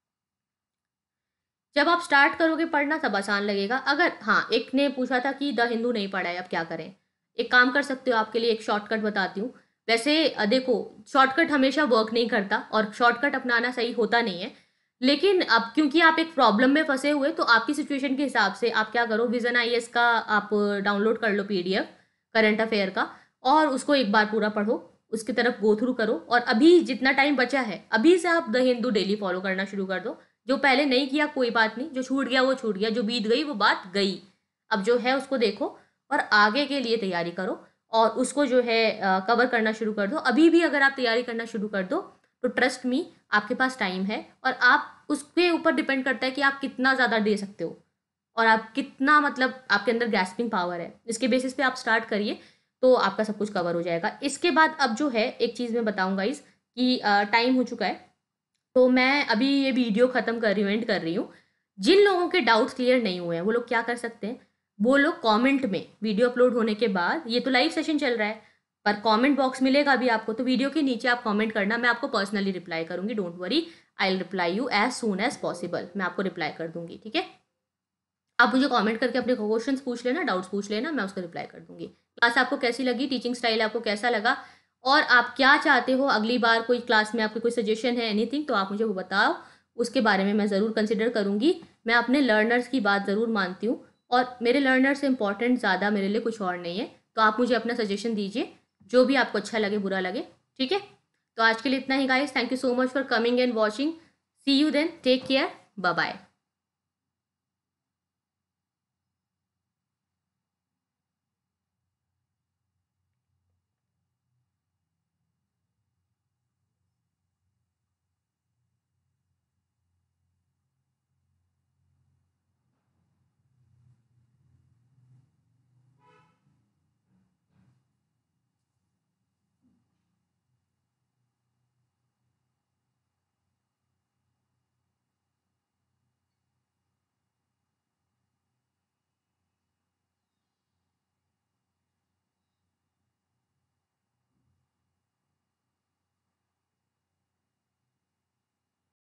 जब आप स्टार्ट करोगे पढ़ना तब आसान लगेगा। अगर हाँ, एक ने पूछा था कि द हिंदू नहीं पढ़ा है, अब क्या करें? एक काम कर सकते हो, आपके लिए एक शॉर्टकट बताती हूँ। वैसे देखो, शॉर्टकट हमेशा वर्क नहीं करता और शॉर्टकट अपनाना सही होता नहीं है, लेकिन अब क्योंकि आप एक प्रॉब्लम में फंसे हुए तो आपकी सिचुएशन के हिसाब से आप क्या करो, विजन आईएएस का आप डाउनलोड कर लो पीडीएफ करंट अफेयर का और उसको एक बार पूरा पढ़ो, उसकी तरफ गो थ्रू करो और अभी जितना टाइम बचा है अभी से आप द हिंदू डेली फॉलो करना शुरू कर दो। जो पहले नहीं किया कोई बात नहीं, जो छूट गया वो छूट गया, जो बीत गई वो बात गई। अब जो है उसको देखो और आगे के लिए तैयारी करो और उसको जो है कवर करना शुरू कर दो। अभी भी अगर आप तैयारी करना शुरू कर दो तो ट्रस्ट मी आपके पास टाइम है और आप उसके ऊपर डिपेंड करता है कि आप कितना ज़्यादा दे सकते हो और आप कितना मतलब आपके अंदर ग्रैस्पिंग पावर है। इसके बेसिस पे आप स्टार्ट करिए तो आपका सब कुछ कवर हो जाएगा। इसके बाद अब जो है एक चीज़ मैं बताऊँगा इस कि टाइम हो चुका है तो मैं अभी ये वीडियो ख़त्म कर रही हूँ, एंड कर रही हूँ। जिन लोगों के डाउट्स क्लियर नहीं हुए हैं वो लोग क्या कर सकते हैं, वो लोग कमेंट में वीडियो अपलोड होने के बाद, ये तो लाइव सेशन चल रहा है पर कमेंट बॉक्स मिलेगा भी आपको, तो वीडियो के नीचे आप कमेंट करना, मैं आपको पर्सनली रिप्लाई करूँगी। Don't worry, I will reply you as soon as possible. मैं आपको रिप्लाई कर दूँगी, ठीक है? आप मुझे कमेंट करके अपने क्वेश्चंस पूछ लेना, डाउट्स पूछ लेना, मैं उसको रिप्लाई कर दूँगी। क्लास आपको कैसी लगी, टीचिंग स्टाइल आपको कैसा लगा और आप क्या चाहते हो अगली बार कोई क्लास में, आपके कोई सजेशन है एनीथिंग तो आप मुझे वो बताओ, उसके बारे में मैं ज़रूर कंसिडर करूँगी। मैं अपने लर्नर्स की बात ज़रूर मानती हूँ और मेरे लर्नर से इंपॉर्टेंट ज़्यादा मेरे लिए कुछ और नहीं है। तो आप मुझे अपना सजेशन दीजिए जो भी आपको अच्छा लगे, बुरा लगे, ठीक है? तो आज के लिए इतना ही guys, thank you so much for coming and watching. See you then, take care, bye bye.